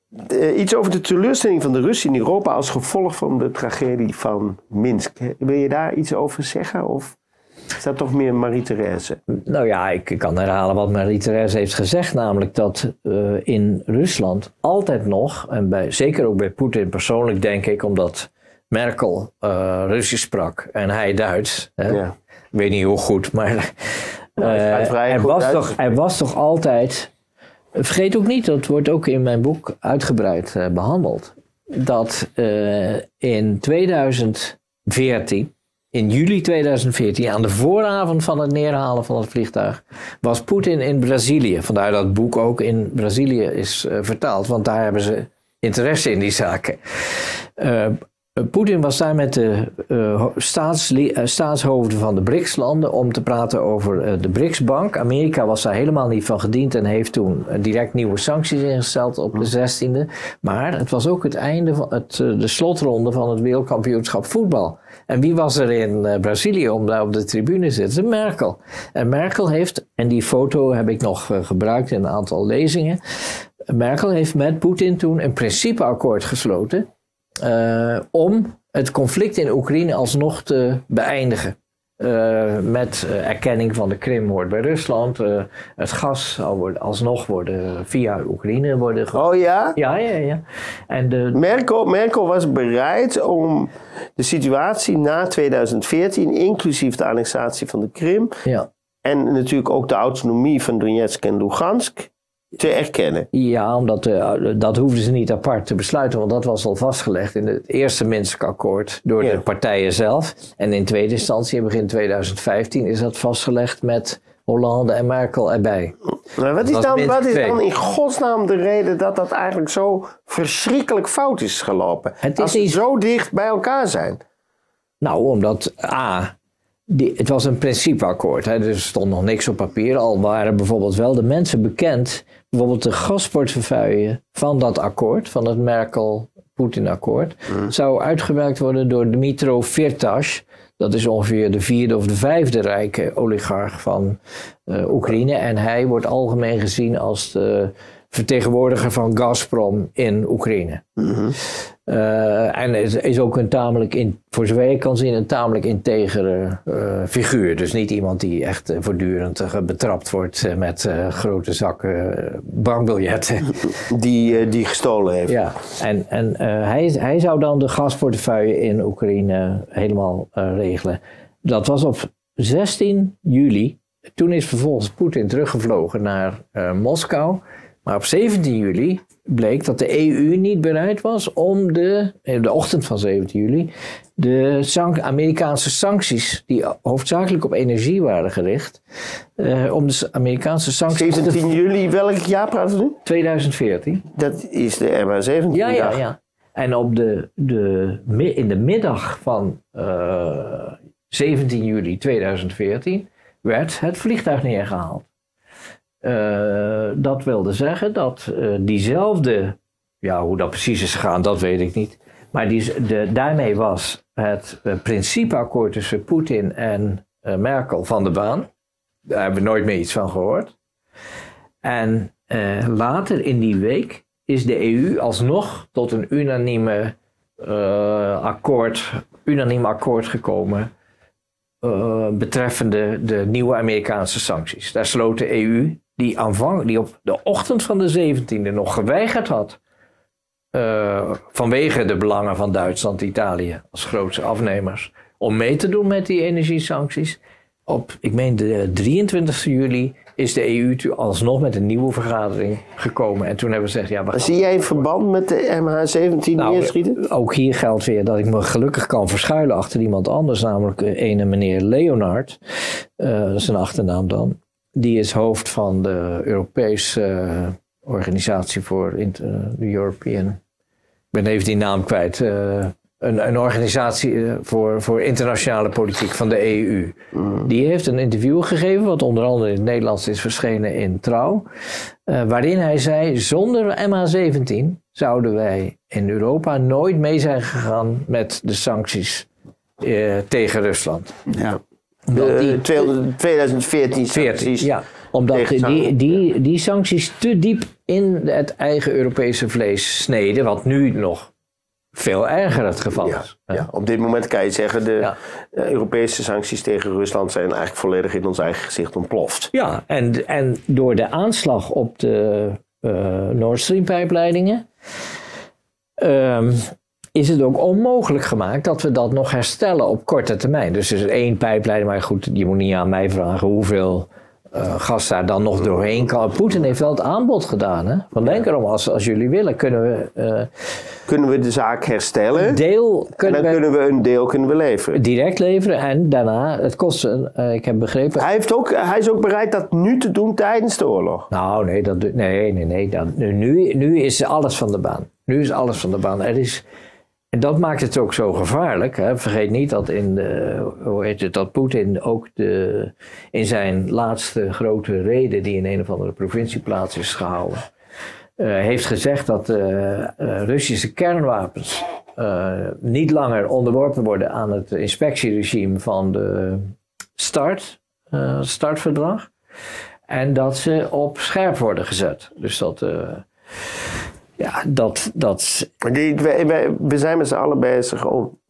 Uh, iets over de teleurstelling van de Russen in Europa als gevolg van de tragedie van Minsk. Wil je daar iets over zeggen? Of is dat toch meer Marie-Thérèse?
Nou ja, ik kan herhalen wat Marie-Thérèse heeft gezegd. Namelijk dat uh, in Rusland altijd nog, en bij, zeker ook bij Poetin persoonlijk denk ik, omdat Merkel uh, Russisch sprak en hij Duits. Hè?
Ja.
Ik weet niet hoe goed, maar uh,
hij vrij
er,
goed
was
Duits
toch, er was toch altijd... Vergeet ook niet, dat wordt ook in mijn boek uitgebreid uh, behandeld, dat uh, in tweeduizend veertien, in juli tweeduizend veertien, aan de vooravond van het neerhalen van het vliegtuig, was Poetin in Brazilië. Vandaar dat het boek ook in Brazilië is uh, vertaald, want daar hebben ze interesse in die zaken. Uh, Poetin was daar met de uh, staatsli- uh, staatshoofden van de B R I C S-landen om te praten over uh, de B R I C S-bank. Amerika was daar helemaal niet van gediend en heeft toen uh, direct nieuwe sancties ingesteld op de zestiende. Maar het was ook het einde van het, uh, de slotronde van het wereldkampioenschap voetbal. En wie was er in uh, Brazilië om daar op de tribune te zitten? Merkel. En Merkel heeft, en die foto heb ik nog uh, gebruikt in een aantal lezingen. Merkel heeft met Poetin toen een principeakkoord gesloten. Uh, om het conflict in Oekraïne alsnog te beëindigen. Uh, met uh, erkenning van de Krim hoort bij Rusland. Uh, het gas zal worden, alsnog worden via Oekraïne worden ge-
Oh ja?
Ja, ja, ja. En de,
Merkel, Merkel was bereid om de situatie na tweeduizend veertien, inclusief de annexatie van de Krim
ja.
en natuurlijk ook de autonomie van Donetsk en Lugansk, te erkennen.
Ja, omdat uh, dat hoefden ze niet apart te besluiten, want dat was al vastgelegd in het eerste Minsk-akkoord door
Ja.
de partijen zelf. En in tweede instantie, begin tweeduizend vijftien, is dat vastgelegd met Hollande en Merkel erbij.
Maar wat is,
was
dan,
Minsk
wat is
twee.
dan in godsnaam de reden dat dat eigenlijk zo verschrikkelijk fout is gelopen?
Het is
Als ze
niet-
zo dicht bij elkaar zijn.
Nou, omdat A, die, het was een principeakkoord. Hè, dus er stond nog niks op papier. Al waren bijvoorbeeld wel de mensen bekend. Bijvoorbeeld de gasportefeuille van dat akkoord, van het Merkel-Poetin-akkoord, mm. zou uitgewerkt worden door Dmitro Firtash. Dat is ongeveer de vierde of de vijfde rijke oligarch van uh, Oekraïne. En hij wordt algemeen gezien als de vertegenwoordiger van Gazprom in Oekraïne. Mm-hmm. Uh, en is, is ook een tamelijk, in, voor zover ik kan zien, een tamelijk integere uh, figuur. Dus niet iemand die echt uh, voortdurend uh, betrapt wordt uh, met uh, grote zakken uh, bankbiljetten.
Die, uh, die gestolen heeft.
Ja, en, en uh, hij, hij zou dan de gasportefeuille in Oekraïne helemaal uh, regelen. Dat was op zestien juli. Toen is vervolgens Poetin teruggevlogen naar uh, Moskou. Maar op zeventien juli bleek dat de E U niet bereid was om de, in de ochtend van zeventien juli, de sank- Amerikaanse sancties, die hoofdzakelijk op energie waren gericht, uh, om de Amerikaanse sancties...
zeventien juli, welk jaar praten we nu?
tweeduizend veertien.
Dat is de M H zeventien
Ja, ja,
dag.
ja. En op de, de, in de middag van uh, zeventien juli tweeduizend veertien werd het vliegtuig neergehaald. Uh, dat wilde zeggen dat uh, diezelfde, ja, hoe dat precies is gegaan, dat weet ik niet. Maar die, de, daarmee was het uh, principeakkoord tussen Poetin en uh, Merkel van de baan. Daar hebben we nooit meer iets van gehoord. En uh, later in die week is de E U alsnog tot een unanieme, uh, akkoord, unaniem akkoord gekomen uh, betreffende de nieuwe Amerikaanse sancties. Daar sloot de E U, die, aanvang, die op de ochtend van de zeventiende nog geweigerd had, uh, vanwege de belangen van Duitsland en Italië als grootste afnemers, om mee te doen met die energiesancties. Op, ik meen de drieëntwintigste juli is de E U alsnog met een nieuwe vergadering gekomen. En toen hebben we gezegd, ja, we gaan...
Zie jij een verband met de M H zeventien
nou,
neerschieten?
Ook hier geldt weer dat ik me gelukkig kan verschuilen achter iemand anders, namelijk een meneer Leonard, uh, dat is zijn achternaam dan. Die is hoofd van de Europese uh, organisatie voor inter, de European... Ik ben even die naam kwijt. Uh, een, een organisatie uh, voor, voor internationale politiek van de E U. Mm. Die heeft een interview gegeven, wat onder andere in het Nederlands is verschenen in Trouw. Uh, waarin hij zei, zonder M H zeventien zouden wij in Europa nooit mee zijn gegaan met de sancties uh, tegen Rusland.
Ja. De tweeduizend veertien sancties.
Ja, omdat die, die, die sancties te diep in het eigen Europese vlees sneden, wat nu nog veel erger het geval
ja,
is.
Ja, op dit moment kan je zeggen, de
ja.
Europese sancties tegen Rusland zijn eigenlijk volledig in ons eigen gezicht ontploft.
Ja, en, en door de aanslag op de uh, Nord Stream pijpleidingen Um, is het ook onmogelijk gemaakt dat we dat nog herstellen op korte termijn. Dus er is één pijpleiding, maar goed, je moet niet aan mij vragen hoeveel uh, gas daar dan nog doorheen kan. Poetin heeft wel het aanbod gedaan. Hè? Van denk erom, als, als jullie willen, kunnen we... Uh,
kunnen we de zaak herstellen?
Deel kunnen
en dan
we,
kunnen we een deel kunnen we leveren.
Direct leveren en daarna, het kost, uh, ik heb begrepen...
Hij, heeft ook, hij is ook bereid dat nu te doen tijdens de oorlog.
Nou, nee, dat, nee, nee, nee. Dat, nu, nu is alles van de baan. Nu is alles van de baan. Er is... En dat maakt het ook zo gevaarlijk. Hè. Vergeet niet dat, in de, hoe heet het, dat Poetin ook de, in zijn laatste grote rede, die in een of andere provincieplaats is gehouden, uh, heeft gezegd dat uh, uh, Russische kernwapens uh, niet langer onderworpen worden aan het inspectieregime van de START, uh, START-verdrag. En dat ze op scherp worden gezet. Dus dat... Uh, Ja, dat... dat...
Die, we, we, we zijn met z'n allen bezig om...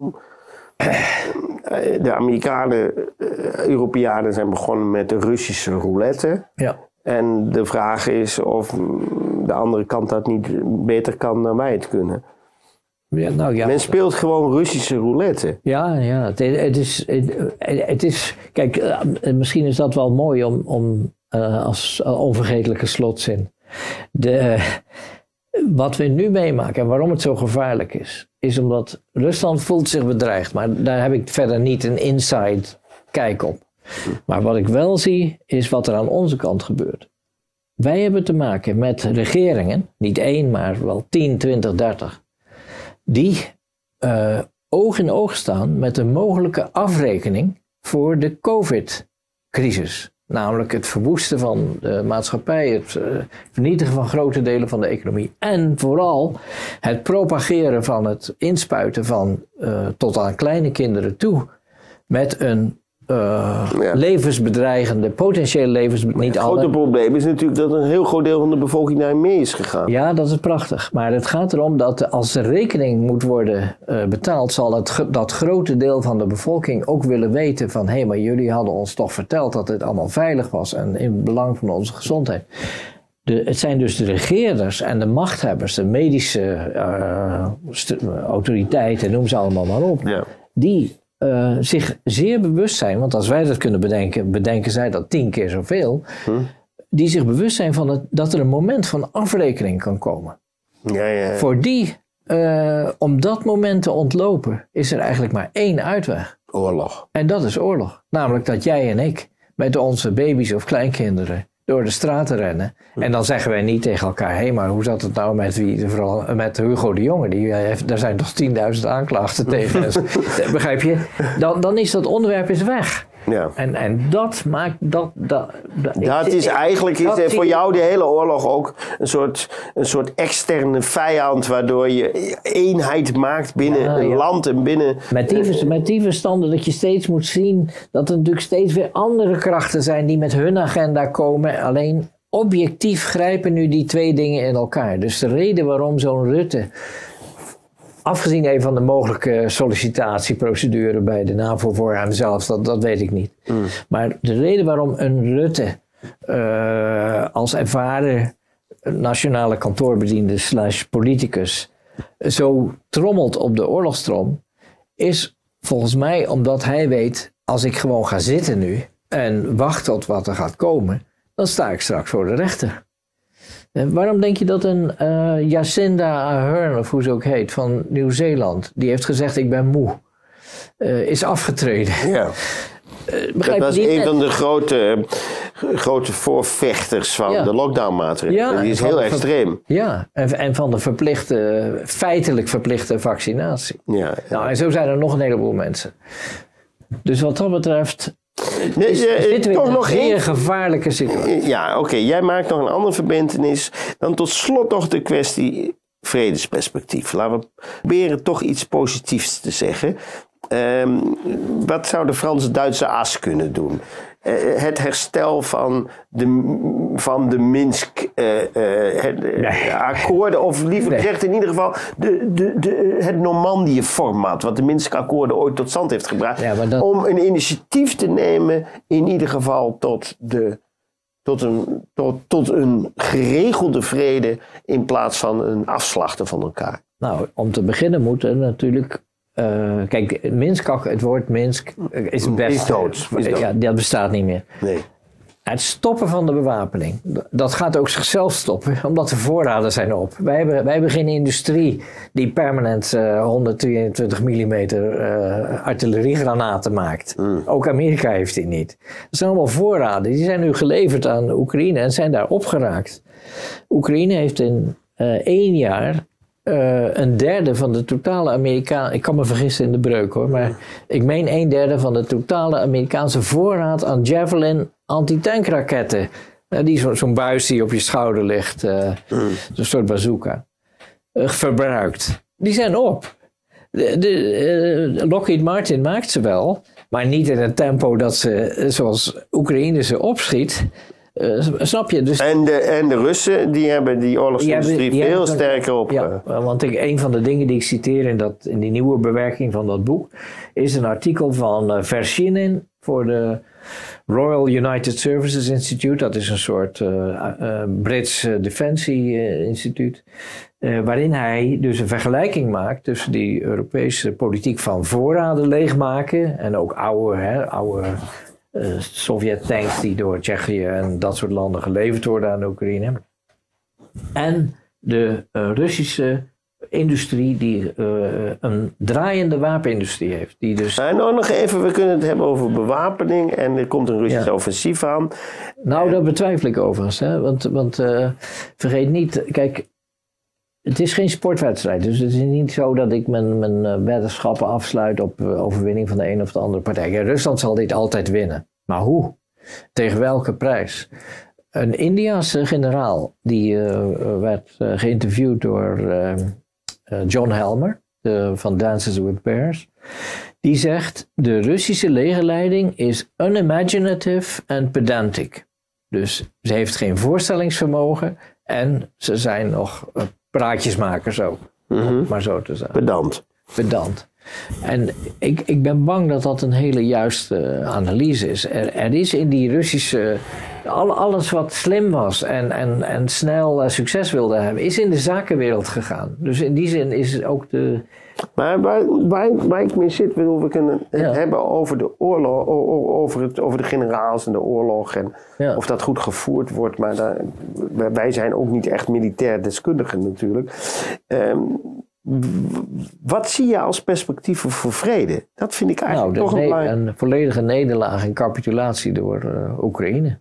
De Amerikanen, Europeanen zijn begonnen met de Russische roulette.
Ja.
En de vraag is of de andere kant dat niet beter kan dan wij het kunnen.
Ja, nou ja.
Men speelt gewoon Russische roulette.
Ja, ja. Het, het, is, het, het is... Kijk, uh, misschien is dat wel mooi om, om uh, als uh, onvergetelijke slotzin. De... Uh, Wat we nu meemaken en waarom het zo gevaarlijk is, is omdat Rusland voelt zich bedreigd. Maar daar heb ik verder niet een inside kijk op. Maar wat ik wel zie, is wat er aan onze kant gebeurt. Wij hebben te maken met regeringen, niet één, maar wel tien, twintig, dertig, die uh, oog in oog staan met een mogelijke afrekening voor de COVID-crisis. Namelijk het verwoesten van de maatschappij, het uh, vernietigen van grote delen van de economie. En vooral het propageren van het inspuiten van uh, tot aan kleine kinderen toe met een uh, ja. levensbedreigende, potentieel levensbedreigende...
Het grote probleem is natuurlijk dat een heel groot deel van de bevolking naar mee is gegaan.
Ja, dat is prachtig. Maar het gaat erom dat als de rekening moet worden uh, betaald, zal het, dat grote deel van de bevolking ook willen weten van hé, hey, maar jullie hadden ons toch verteld dat het allemaal veilig was en in het belang van onze gezondheid. De, het zijn dus de regeerders en de machthebbers, de medische uh, st- autoriteiten, noem ze allemaal maar op,
ja.
die uh, zich zeer bewust zijn, want als wij dat kunnen bedenken, bedenken zij dat tien keer zoveel. Hm? die zich bewust zijn van het, dat er een moment van afrekening kan komen.
Ja, ja.
Voor die, uh, om dat moment te ontlopen, is er eigenlijk maar één uitweg.
Oorlog.
En dat is oorlog. Namelijk dat jij en ik met onze baby's of kleinkinderen door de straten rennen. En dan zeggen wij niet tegen elkaar, hé, hey, maar hoe zat het nou met, wie, vooral met Hugo de Jonge? Die heeft, daar zijn toch tienduizend aanklachten tegen. Begrijp je? Dan, dan is dat onderwerp is weg.
Ja.
En, en dat maakt dat... Dat, dat,
dat
ik,
is
ik,
eigenlijk
dat
is voor jou de hele oorlog ook een soort, een soort externe vijand, waardoor je eenheid maakt binnen
ja,
een
ja.
land en binnen...
Met die, met die verstanden dat je steeds moet zien dat er natuurlijk steeds weer andere krachten zijn die met hun agenda komen. Alleen objectief grijpen nu die twee dingen in elkaar. Dus de reden waarom zo'n Rutte... Afgezien even van de mogelijke sollicitatieprocedure bij de NAVO voor hem zelf, dat, dat weet ik niet. Mm. Maar de reden waarom een Rutte uh, als ervaren nationale kantoorbediende slash politicus zo trommelt op de oorlogstrom, is volgens mij omdat hij weet, als ik gewoon ga zitten nu en wacht tot wat er gaat komen, dan sta ik straks voor de rechter. Waarom denk je dat een uh, Jacinda Ardern, of hoe ze ook heet, van Nieuw-Zeeland, die heeft gezegd ik ben moe, uh, is afgetreden?
Ja.
Uh,
dat was een van de grote, grote voorvechters van ja. de lockdownmaatregelen. Ja, die is heel extreem.
Ja, en, en van de verplichte, feitelijk verplichte vaccinatie.
Ja, ja.
Nou, en zo zijn er nog een heleboel mensen. Dus wat dat betreft...
Nee,
is,
je,
zitten we
toch
in
nog
een zeer
geen...
gevaarlijke situatie.
Ja, oké. Okay. Jij maakt nog een andere verbintenis. Dan tot slot nog de kwestie vredesperspectief. Laten we proberen toch iets positiefs te zeggen. Um, wat zou de Franse-Duitse as kunnen doen? Uh, het herstel van de, van de Minsk uh, uh, het, uh, nee. akkoorden, of liever nee. gezegd in ieder geval de, de, de, het Normandië-format, wat de Minsk-akkoorden ooit tot stand heeft gebracht, ja, dat... om een initiatief te nemen, in ieder geval tot, de, tot, een, tot, tot een geregelde vrede in plaats van een afslachten van elkaar.
Nou, om te beginnen moeten natuurlijk... Uh, kijk, Minsk, het woord Minsk is best...
Is dood. Is dood.
Ja, dat bestaat niet meer.
Nee.
Het stoppen van de bewapening, dat gaat ook zichzelf stoppen, omdat de voorraden zijn op. Wij hebben, wij hebben geen industrie die permanent uh, honderdtweeëntwintig millimeter uh, artilleriegranaten maakt. Mm. Ook Amerika heeft die niet. Dat zijn allemaal voorraden. Die zijn nu geleverd aan Oekraïne en zijn daar opgeraakt. Oekraïne heeft in uh, één jaar... Uh, een derde van de totale Amerikaan... Ik kan me vergissen in de breuk hoor, maar ik meen een derde van de totale Amerikaanse voorraad aan Javelin antitankraketten. Uh, die zo, zo'n buis die op je schouder ligt, uh, mm. zo'n soort bazooka, uh, verbruikt. Die zijn op. De, de, uh, Lockheed Martin maakt ze wel, maar niet in een tempo dat ze, zoals Oekraïne ze opschiet... Uh, snap je? Dus
en, de, en de Russen, die hebben die oorlogsindustrie veel hebben, sterker op.
Ja, want ik, een van de dingen die ik citeer in, dat, in die nieuwe bewerking van dat boek, is een artikel van uh, Vershinin voor de Royal United Services Institute. Dat is een soort uh, uh, Brits uh, defensie-instituut. Uh, uh, waarin hij dus een vergelijking maakt tussen die Europese politiek van voorraden leegmaken en ook oude, hè, oude Uh, Sovjet-tanks die door Tsjechië en dat soort landen geleverd worden aan de Oekraïne. En de uh, Russische industrie die uh, een draaiende wapenindustrie heeft. Die dus...
Nou, nou, nog even, we kunnen het hebben over bewapening en er komt een Russisch
ja.
offensief aan.
Nou, dat betwijfel ik overigens. Hè? Want, want uh, vergeet niet, kijk, het is geen sportwedstrijd. Dus het is niet zo dat ik mijn, mijn weddenschappen afsluit op uh, overwinning van de een of de andere partij. Ja, Rusland zal dit altijd winnen. Maar hoe? Tegen welke prijs? Een Indiase generaal die uh, werd uh, geïnterviewd door uh, uh, John Helmer de, van Dances with Bears. Die zegt, de Russische legerleiding is unimaginative and pedantic. Dus ze heeft geen voorstellingsvermogen en ze zijn nog uh, praatjesmakers ook. Mm-hmm. Maar zo te zeggen.
Pedant.
Pedant. En ik, ik ben bang dat dat een hele juiste analyse is. Er, er is in die Russische Al, alles wat slim was en, en, en snel uh, succes wilde hebben, is in de zakenwereld gegaan. Dus in die zin is ook de...
Maar waar, waar, waar ik mee zit, bedoel, we kunnen het
Ja.
hebben over de oorlog, over, het, over de generaals en de oorlog en
Ja.
of dat goed gevoerd wordt. Maar daar, wij zijn ook niet echt militair deskundigen natuurlijk. Um, wat zie je als perspectieven voor vrede? Dat vind ik
Nou,
eigenlijk
de
toch een
ne-
belangrijk...
een volledige nederlaag en capitulatie door uh, Oekraïne.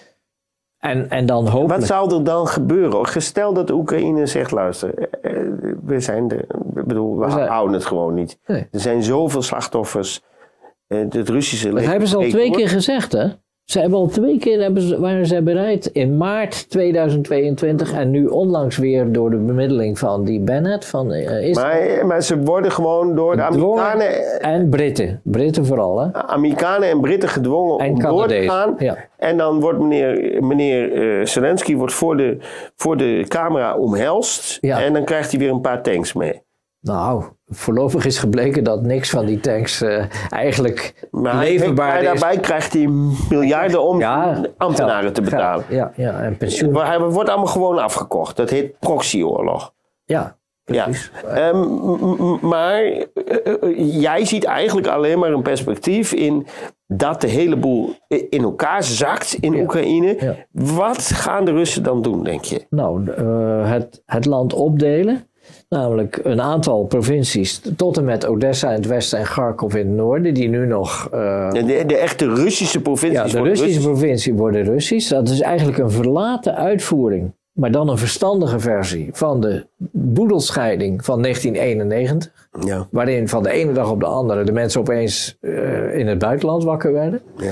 En, en dan hopelijk...
Wat zou er dan gebeuren? Stel dat de Oekraïne zegt, luister, eh, we zijn de, ik bedoel, we,
We zijn-
houden het gewoon niet.
Nee.
Er zijn zoveel slachtoffers. Eh, het Russische
Dat
leger
hebben ze al
breekt
twee
door.
keer gezegd, hè? Ze hebben al twee keer hebben ze, waren ze bereid in maart tweeduizend tweeëntwintig en nu onlangs weer door de bemiddeling van die Bennett van uh, Israël.
Maar, maar ze worden gewoon door de
gedwongen-
Amerikanen,
En Britten. Britten vooral, hè?
Amerikanen en Britten gedwongen
En
om door te
Canadezen,
gaan.
ja.
En dan wordt meneer, meneer uh, Zelensky wordt voor, de, voor de camera omhelst.
Ja.
En dan krijgt hij weer een paar tanks mee.
Nou, voorlopig is gebleken dat niks van die tanks uh, eigenlijk
Maar, hij-
leverbaar
maar
is.
daarbij krijgt hij miljarden om
Ja,
ambtenaren
geld,
te betalen.
geld. Ja, ja, en pensioen.
Maar hij wordt allemaal gewoon afgekocht. Dat heet proxyoorlog.
Ja,
Ja.
precies.
Um, m- m- maar uh, uh, jij ziet eigenlijk alleen maar een perspectief in dat de hele boel in elkaar zakt in
Ja.
Oekraïne.
Ja.
Wat gaan de Russen dan doen, denk je?
Nou, uh, het, het land opdelen. Namelijk een aantal provincies tot en met Odessa in het westen en Kharkov in het noorden. Die nu nog... Uh,
De, de, de echte Russische provincies
ja, de
worden
Russische
Russisch.
provincie worden Russisch. Dat is eigenlijk een verlaten uitvoering. Maar dan een verstandige versie van de boedelscheiding van negentien eenennegentig.
Ja.
Waarin van de ene dag op de andere de mensen opeens uh, in het buitenland wakker werden.
Ja.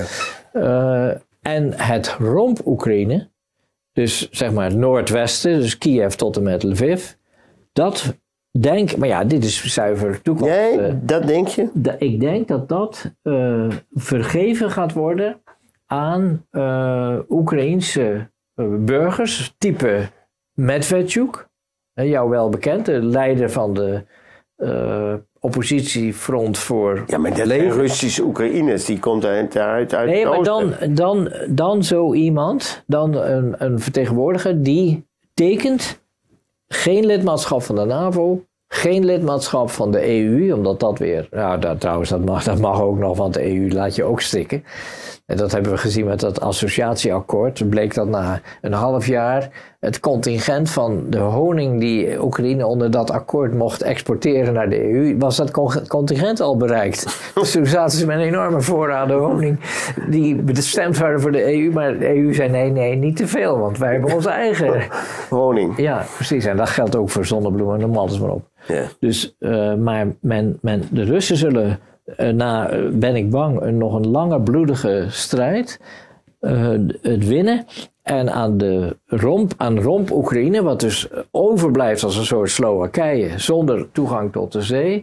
Uh, en het romp-Oekraïne, dus zeg maar het noordwesten, dus Kiev tot en met Lviv. Dat denk, maar ja, dit is zuiver toekomst.
Jij,
Uh,
dat denk je?
de, ik denk dat dat uh, vergeven gaat worden aan uh, Oekraïense uh, burgers, type Medvedchuk. Uh, jou wel bekend, de leider van de uh, oppositiefront voor
Ja, maar dat zijn Russische Oekraïners. Die komt uit, uit, uit
Nee,
het
maar dan,
oosten.
dan, dan zo iemand, dan een, een vertegenwoordiger die tekent geen lidmaatschap van de NAVO, geen lidmaatschap van de E U, omdat dat weer, nou dat, trouwens dat mag, dat mag ook nog, want de E U laat je ook stikken. En dat hebben we gezien met dat associatieakkoord. Bleek dat na een half jaar het contingent van de honing die Oekraïne onder dat akkoord mocht exporteren naar de E U, was dat contingent al bereikt. Dus toen zaten ze met een enorme voorraden honing die bestemd waren voor de E U. Maar de E U zei nee, nee, niet te veel, want wij hebben onze eigen...
Honing.
Ja, precies. En dat geldt ook voor zonnebloemen, noem alles maar op.
Ja.
Dus, uh, maar men, men, de Russen zullen... Uh, na, uh, ben ik bang, een, nog een lange bloedige strijd uh, het winnen. En aan de romp, aan romp Oekraïne, wat dus overblijft als een soort Slowakije, zonder toegang tot de zee,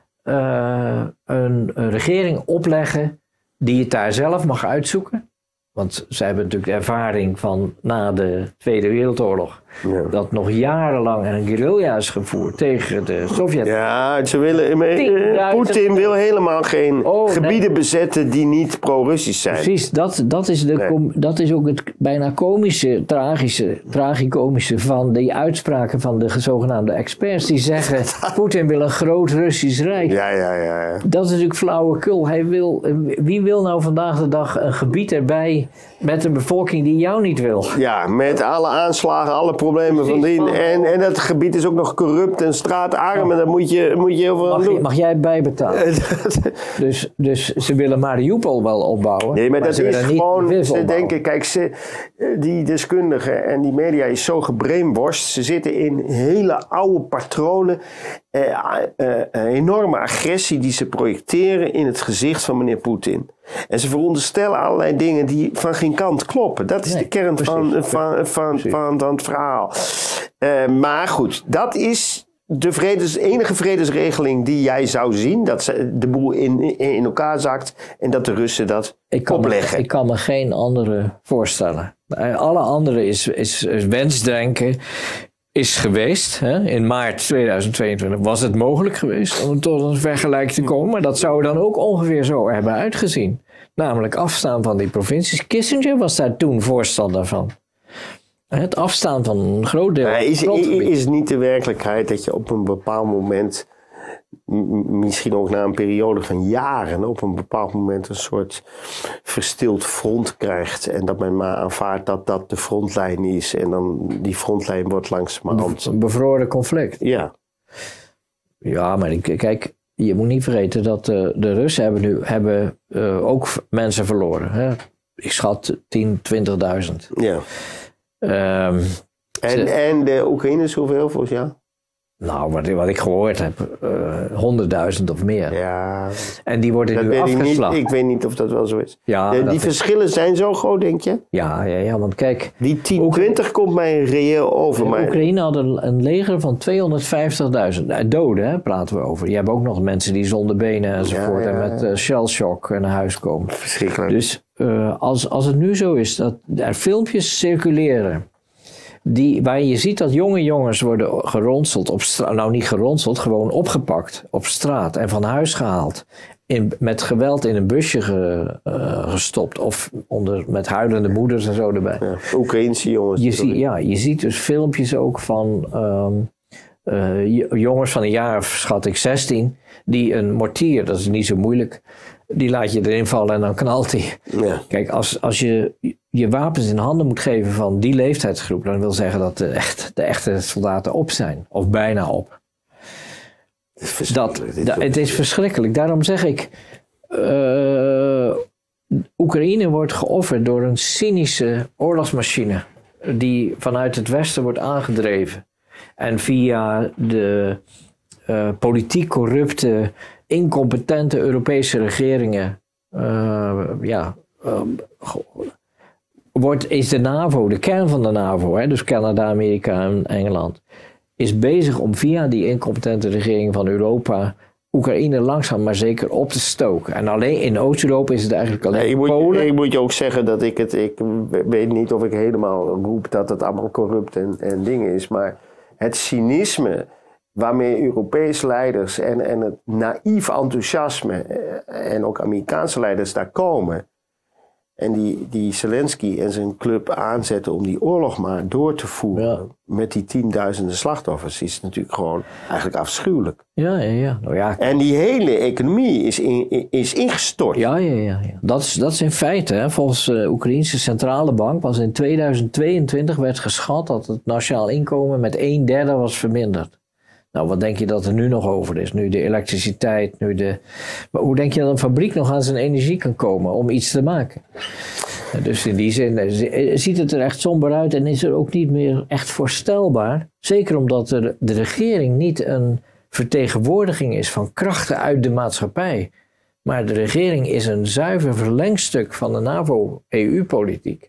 uh, een, een regering opleggen die het daar zelf mag uitzoeken. Want zij hebben natuurlijk de ervaring van na de Tweede Wereldoorlog. Ja. Dat nog jarenlang een guerrilla is gevoerd tegen de Sovjet.
Ja, ze willen, Poetin wil helemaal geen oh, gebieden nee. bezetten die niet pro-Russisch zijn.
Precies, dat, dat, is de, nee. dat is ook het bijna komische, tragische, tragicomische van die uitspraken van de zogenaamde experts. Die zeggen, Poetin wil een groot Russisch Rijk.
Ja, ja, ja, ja.
Dat is natuurlijk flauwekul. Hij wil, wie wil nou vandaag de dag een gebied erbij met een bevolking die jou niet wil?
Ja, met alle aanslagen, alle problemen van die. En, en dat gebied is ook nog corrupt en straatarm. En daar moet je, moet je heel veel
mag,
aan doen.
Mag jij bijbetalen? dus, dus ze willen Mariupol wel opbouwen.
Nee, maar, maar dat
ze
is gewoon, ze
opbouwen.
denken, kijk, ze, die deskundigen en die media is zo gebrainwashed. Ze zitten in hele oude patronen. Eh, eh, eh, enorme agressie die ze projecteren in het gezicht van meneer Poetin. En ze veronderstellen allerlei dingen die van geen kant kloppen. Dat is nee, de kern precies, van, van, van, van, van het verhaal. Uh, maar goed, dat is de vredes, enige vredesregeling die jij zou zien. Dat ze de boel in, in, in elkaar zakt en dat de Russen dat
ik kan
opleggen.
Me, ik kan me geen andere voorstellen. Alle andere is, is, is wensdenken. Is geweest. Hè? In maart tweeduizend tweeëntwintig was het mogelijk geweest om tot een vergelijk te komen. Maar dat zou dan ook ongeveer zo hebben uitgezien. Namelijk afstaan van die provincies. Kissinger was daar toen voorstander van. Het afstaan van een groot deel.
Nee, is, is niet de werkelijkheid dat je op een bepaald moment, m- misschien ook na een periode van jaren, op een bepaald moment een soort verstild front krijgt en dat men maar aanvaardt dat dat de frontlijn is en dan die frontlijn wordt langzamerhand.
Een bevroren conflict.
Ja.
Ja, maar ik, kijk, je moet niet vergeten dat uh, de Russen hebben nu hebben, uh, ook mensen verloren. Hè? Ik schat tien, twintigduizend.
Ja.
Um,
En,
ze,
en de Oekraïners hoeveel volgens jou?
nou, wat, wat ik gehoord heb, uh, honderdduizend of meer.
Ja.
En die worden
Dat
nu
weet ik, niet.
afgeslacht.
Ik weet niet of dat wel zo is.
Ja,
de,
dat
die
is-
verschillen zijn zo groot, denk je?
Ja, ja, ja, want kijk,
Die tien, twintig komt mij reëel over. Maar
Oekraïne had een, een leger van tweehonderdvijftigduizend. Nou, doden, hè, praten we over. Je hebt ook nog mensen die zonder benen enzovoort
Ja, ja,
en met uh, shellshock naar huis komen.
verschrikkelijk.
Dus uh, als, als het nu zo is dat er filmpjes circuleren die, waar je ziet dat jonge jongens worden geronseld op straat, nou niet geronseld, gewoon opgepakt op straat en van huis gehaald. In, met geweld in een busje ge, uh, gestopt of onder, met huilende moeders en zo erbij.
Ja, Oekraïnse jongens.
Je, zie, ja, je ziet dus filmpjes ook van um, uh, jongens van een jaar of schat ik zestien, die een mortier, dat is niet zo moeilijk, die laat je erin vallen en dan knalt hij.
Ja.
Kijk, als, als je je wapens in handen moet geven van die leeftijdsgroep, dan wil zeggen dat de, echt, de echte soldaten op zijn, of bijna op. Dat, da, het is verschrikkelijk. Daarom zeg ik, uh, Oekraïne wordt geofferd door een cynische oorlogsmachine die vanuit het westen wordt aangedreven. En via de uh, politiek corrupte, incompetente Europese regeringen, uh, ja, uh, wordt, is de NAVO, de kern van de NAVO, hè, dus Canada, Amerika en Engeland, is bezig om via die incompetente regering van Europa Oekraïne langzaam maar zeker op te stoken. En alleen in Oost-Europa is het eigenlijk alleen
Nee, ik, moet,
Polen.
ik moet je ook zeggen dat ik het, ik weet niet of ik helemaal roep dat het allemaal corrupt en, en dingen is, maar het cynisme waarmee Europese leiders en, en het naïef enthousiasme en ook Amerikaanse leiders daar komen en die, die Zelensky en zijn club aanzetten om die oorlog maar door te voeren
Ja.
met die tienduizenden slachtoffers, is natuurlijk gewoon eigenlijk afschuwelijk.
Ja, ja, ja. Nou ja,
En die hele economie is, in, is ingestort.
ja, ja, ja, ja. Dat is, dat is in feite, hè, volgens de Oekraïnse centrale bank, was in tweeduizend tweeëntwintig werd geschat dat het nationaal inkomen met een derde was verminderd. Nou, wat denk je dat er nu nog over is? Nu de elektriciteit, nu de... Maar hoe denk je dat een fabriek nog aan zijn energie kan komen om iets te maken? Dus in die zin ziet het er echt somber uit en is er ook niet meer echt voorstelbaar. Zeker omdat de, de regering niet een vertegenwoordiging is van krachten uit de maatschappij. Maar de regering is een zuiver verlengstuk van de NAVO-E U-politiek.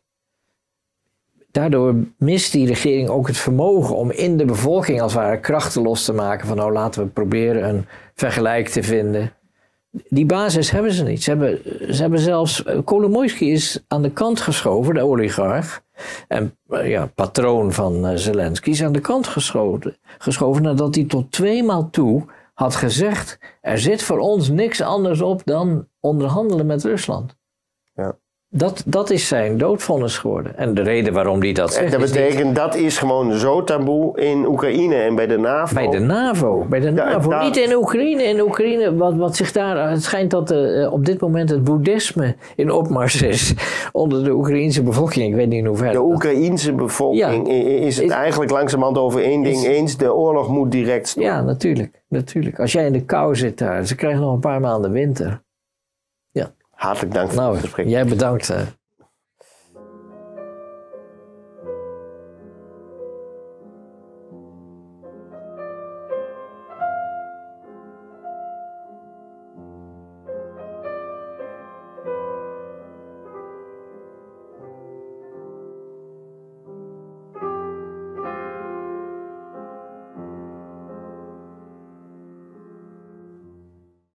Daardoor mist die regering ook het vermogen om in de bevolking als het ware krachten los te maken van nou laten we proberen een vergelijk te vinden. Die basis hebben ze niet. Ze hebben, ze hebben zelfs, Kolomoisky is aan de kant geschoven, de oligarch, en ja, patroon van uh, Zelensky is aan de kant geschoven, geschoven nadat hij tot tweemaal toe had gezegd, er zit voor ons niks anders op dan onderhandelen met Rusland.
Ja.
Dat, dat is zijn doodvonnis geworden. En de reden waarom hij dat zegt
Dat
is
betekent,
niet,
dat is gewoon zo taboe in Oekraïne en bij de NAVO.
bij de NAVO. Bij de NAVO.
daar-
Niet in Oekraïne. In Oekraïne, wat, wat zich daar... Het schijnt dat uh, op dit moment het boeddhisme in opmars is onder de Oekraïense bevolking. Ik weet niet in hoeverre.
De
dat-
Oekraïense bevolking
Ja.
is het
Is-
eigenlijk langzamerhand over één ding
Is-
eens. De oorlog moet direct stoppen.
Ja, natuurlijk, natuurlijk. Als jij in de kou zit daar, ze krijgen nog een paar maanden winter.
Hartelijk dank voor
Nou,
het gesprek.
jij bedankt. Uh.